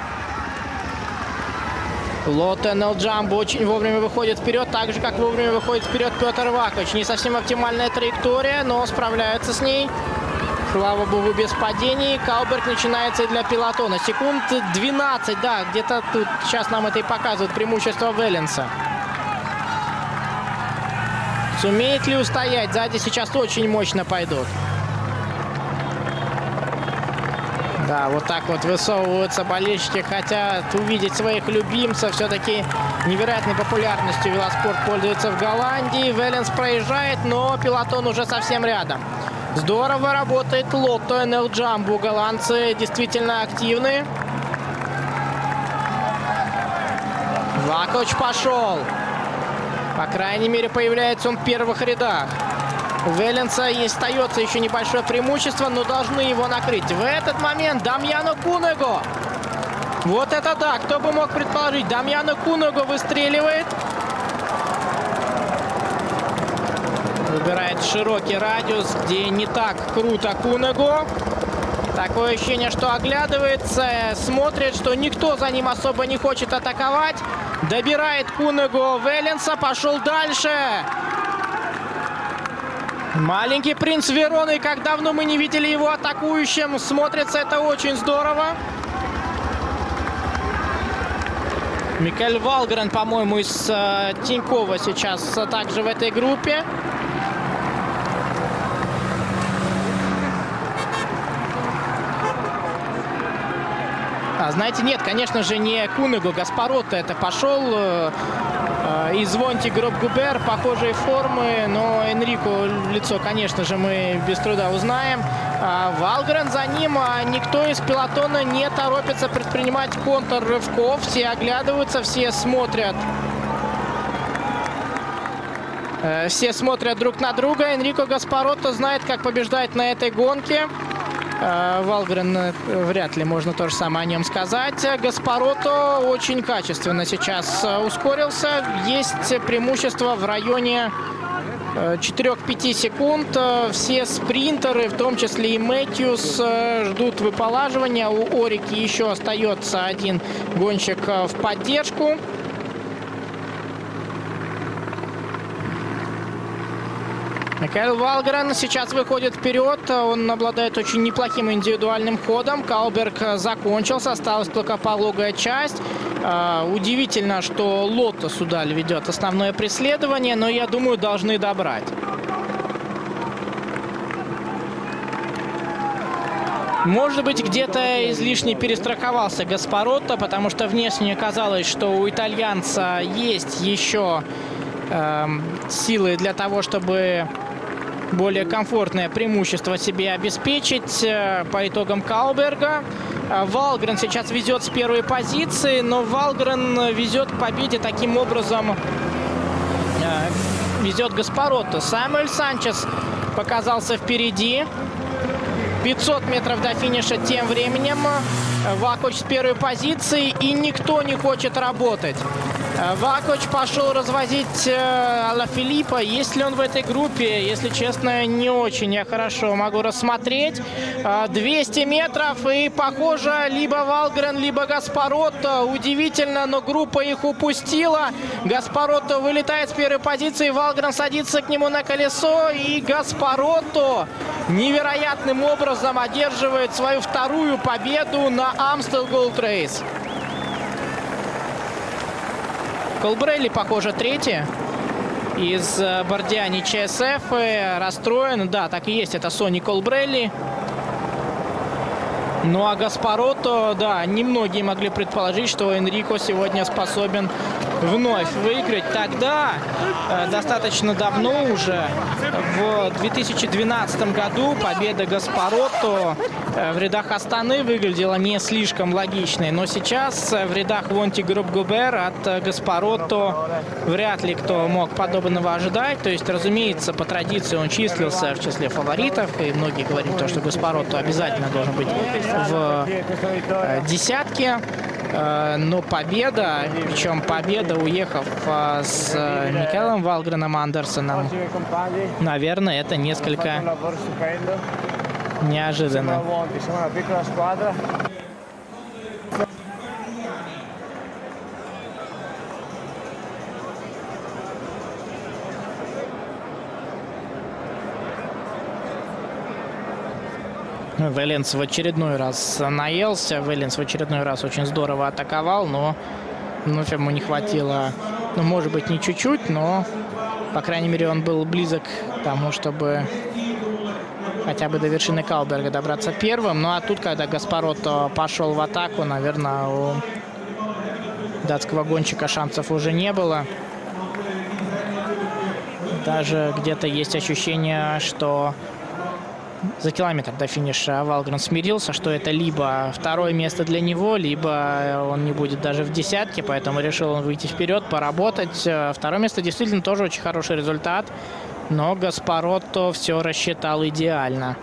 Лотте Нелджамбо очень вовремя выходит вперед, так же, как вовремя выходит вперед Петр Вакович. Не совсем оптимальная траектория, но справляется с ней. Слава богу, без падений. Кауберг начинается и для пелотона. Секунд двенадцать, да, где-то тут сейчас нам это и показывает преимущество Веленса. Сумеет ли устоять? Сзади сейчас очень мощно пойдут. Да, вот так вот высовываются болельщики. Хотят увидеть своих любимцев. Все-таки невероятной популярностью велоспорт пользуется в Голландии. Веленс проезжает, но пелотон уже совсем рядом. Здорово работает Лотто и Нелджамбо. Голландцы действительно активны. Вакович пошел. По крайней мере, появляется он в первых рядах. У Веленса и остается еще небольшое преимущество, но должны его накрыть. В этот момент Дамьяно Кунего. Вот это да, кто бы мог предположить. Дамьяно Кунего выстреливает. Выбирает широкий радиус, где не так круто Кунего. Такое ощущение, что оглядывается, смотрит, что никто за ним особо не хочет атаковать. Добирает Кунего Веленса, пошел дальше. Маленький принц Вероны, как давно мы не видели его атакующим. Смотрится это очень здорово. Микаэль Валгрен, по-моему, из э, Тинькова сейчас также в этой группе. А, знаете, нет, конечно же, не Кунего, Гаспаротто это пошел. Э, э, и Звонти Гробгубер, похожие формы, но Энрико лицо, конечно же, мы без труда узнаем. А Валгрен за ним, а никто из пелотона не торопится предпринимать контррывков. Все оглядываются, все смотрят. Э, все смотрят друг на друга. Энрико Гаспаротто знает, как побеждать на этой гонке. Валгрен вряд ли можно то же самое о нем сказать. Гаспаротто очень качественно сейчас ускорился. Есть преимущество в районе четырёх-пяти секунд. Все спринтеры, в том числе и Мэтьюс, ждут выполаживания. У Орики еще остается один гонщик в поддержку. Микаэль Валгрен сейчас выходит вперед. Он обладает очень неплохим индивидуальным ходом. Кауберг закончился. Осталась только пологая часть. Uh, удивительно, что Лотто сюда ведет основное преследование, но я думаю, должны добрать. Может быть, где-то излишне перестраховался Гаспаротто, потому что внешне казалось, что у итальянца есть еще uh, силы для того, чтобы более комфортное преимущество себе обеспечить. По итогам Кауберга Валгрен сейчас везет с первой позиции, но Валгрен везет к победе таким образом, везет Гаспаротто. Самуэль Санчес показался впереди. пятьсот метров до финиша тем временем. Вакович с первой позиции, и никто не хочет работать. Вакович пошел развозить Алафилиппа. Есть ли он в этой группе? Если честно, не очень я хорошо могу рассмотреть. двести метров, и, похоже, либо Валгрен, либо Гаспаротто. Удивительно, но группа их упустила. Гаспаротто вылетает с первой позиции. Валгрен садится к нему на колесо. И Гаспаротто невероятным образом одерживает свою вторую победу на Amstel Gold Race. Колбрелли, похоже, третья из Бордиани ЧСФ. Расстроен. Да, так и есть. Это Сони Колбрелли. Ну а Гаспаротто, да, немногие могли предположить, что Энрико сегодня способен вновь выиграть. Тогда, э, достаточно давно уже, В две тысячи двенадцатом году победа Гаспаротто в рядах Астаны выглядела не слишком логичной, но сейчас в рядах Вонти Грубгубер от Гаспаротто вряд ли кто мог подобного ожидать. То есть, разумеется, по традиции он числился в числе фаворитов, и многие говорили, то, что Гаспаротто обязательно должен быть в десятке. Но победа, причем победа, уехав с Микелом Валгреном Андерсоном, наверное, это несколько неожиданно. Веленс в очередной раз наелся. Веленс в очередной раз очень здорово атаковал, но вновь ему не хватило, ну, может быть, не чуть-чуть, но, по крайней мере, он был близок к тому, чтобы хотя бы до вершины Кауберга добраться первым. Ну, а тут, когда Гаспаротто пошел в атаку, наверное, у датского гонщика шансов уже не было. Даже где-то есть ощущение, что за километр до финиша Валгрен смирился, что это либо второе место для него, либо он не будет даже в десятке, поэтому решил он выйти вперед, поработать. Второе место действительно тоже очень хороший результат, но Гаспаротто все рассчитал идеально.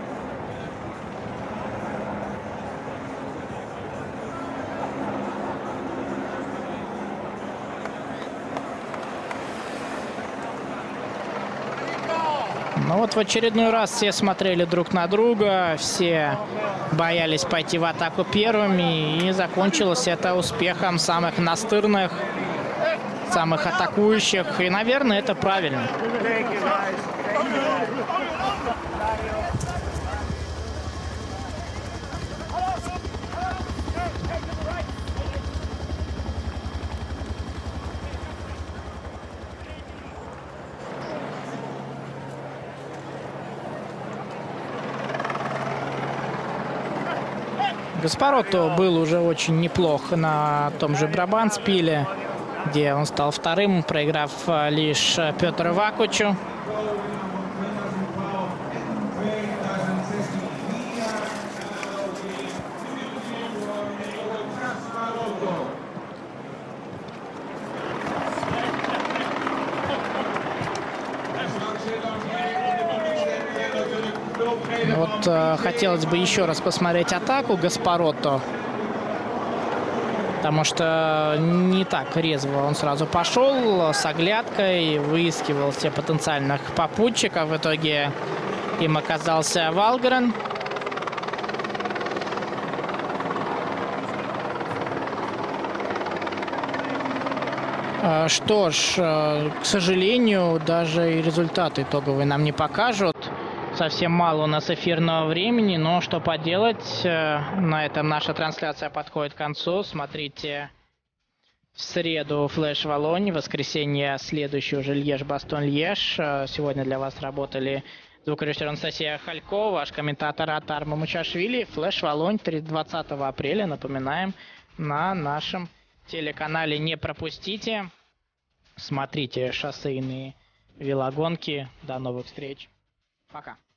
Ну вот в очередной раз все смотрели друг на друга, все боялись пойти в атаку первыми, и закончилось это успехом самых настырных, самых атакующих, и, наверное, это правильно. Гаспаротто был уже очень неплох на том же Брабантспиле, где он стал вторым, проиграв лишь Петру Вакучу. Вот э, хотелось бы еще раз посмотреть атаку Гаспаротто, потому что не так резво он сразу пошел, с оглядкой выискивал все потенциальных попутчиков. В итоге им оказался Валгрен. Что ж, к сожалению, даже и результаты итоговые нам не покажут. Совсем мало у нас эфирного времени, но что поделать, на этом наша трансляция подходит к концу. Смотрите в среду Флэш Валонь, в воскресенье следующий уже Льеж-Бастон-Льеж. Сегодня для вас работали звукорежиссер Анастасия Халькова, ваш комментатор Атар Мамучашвили. Флэш Валонь двадцатого апреля, напоминаем, на нашем телеканале. Не пропустите, смотрите шоссейные велогонки. До новых встреч. Пока.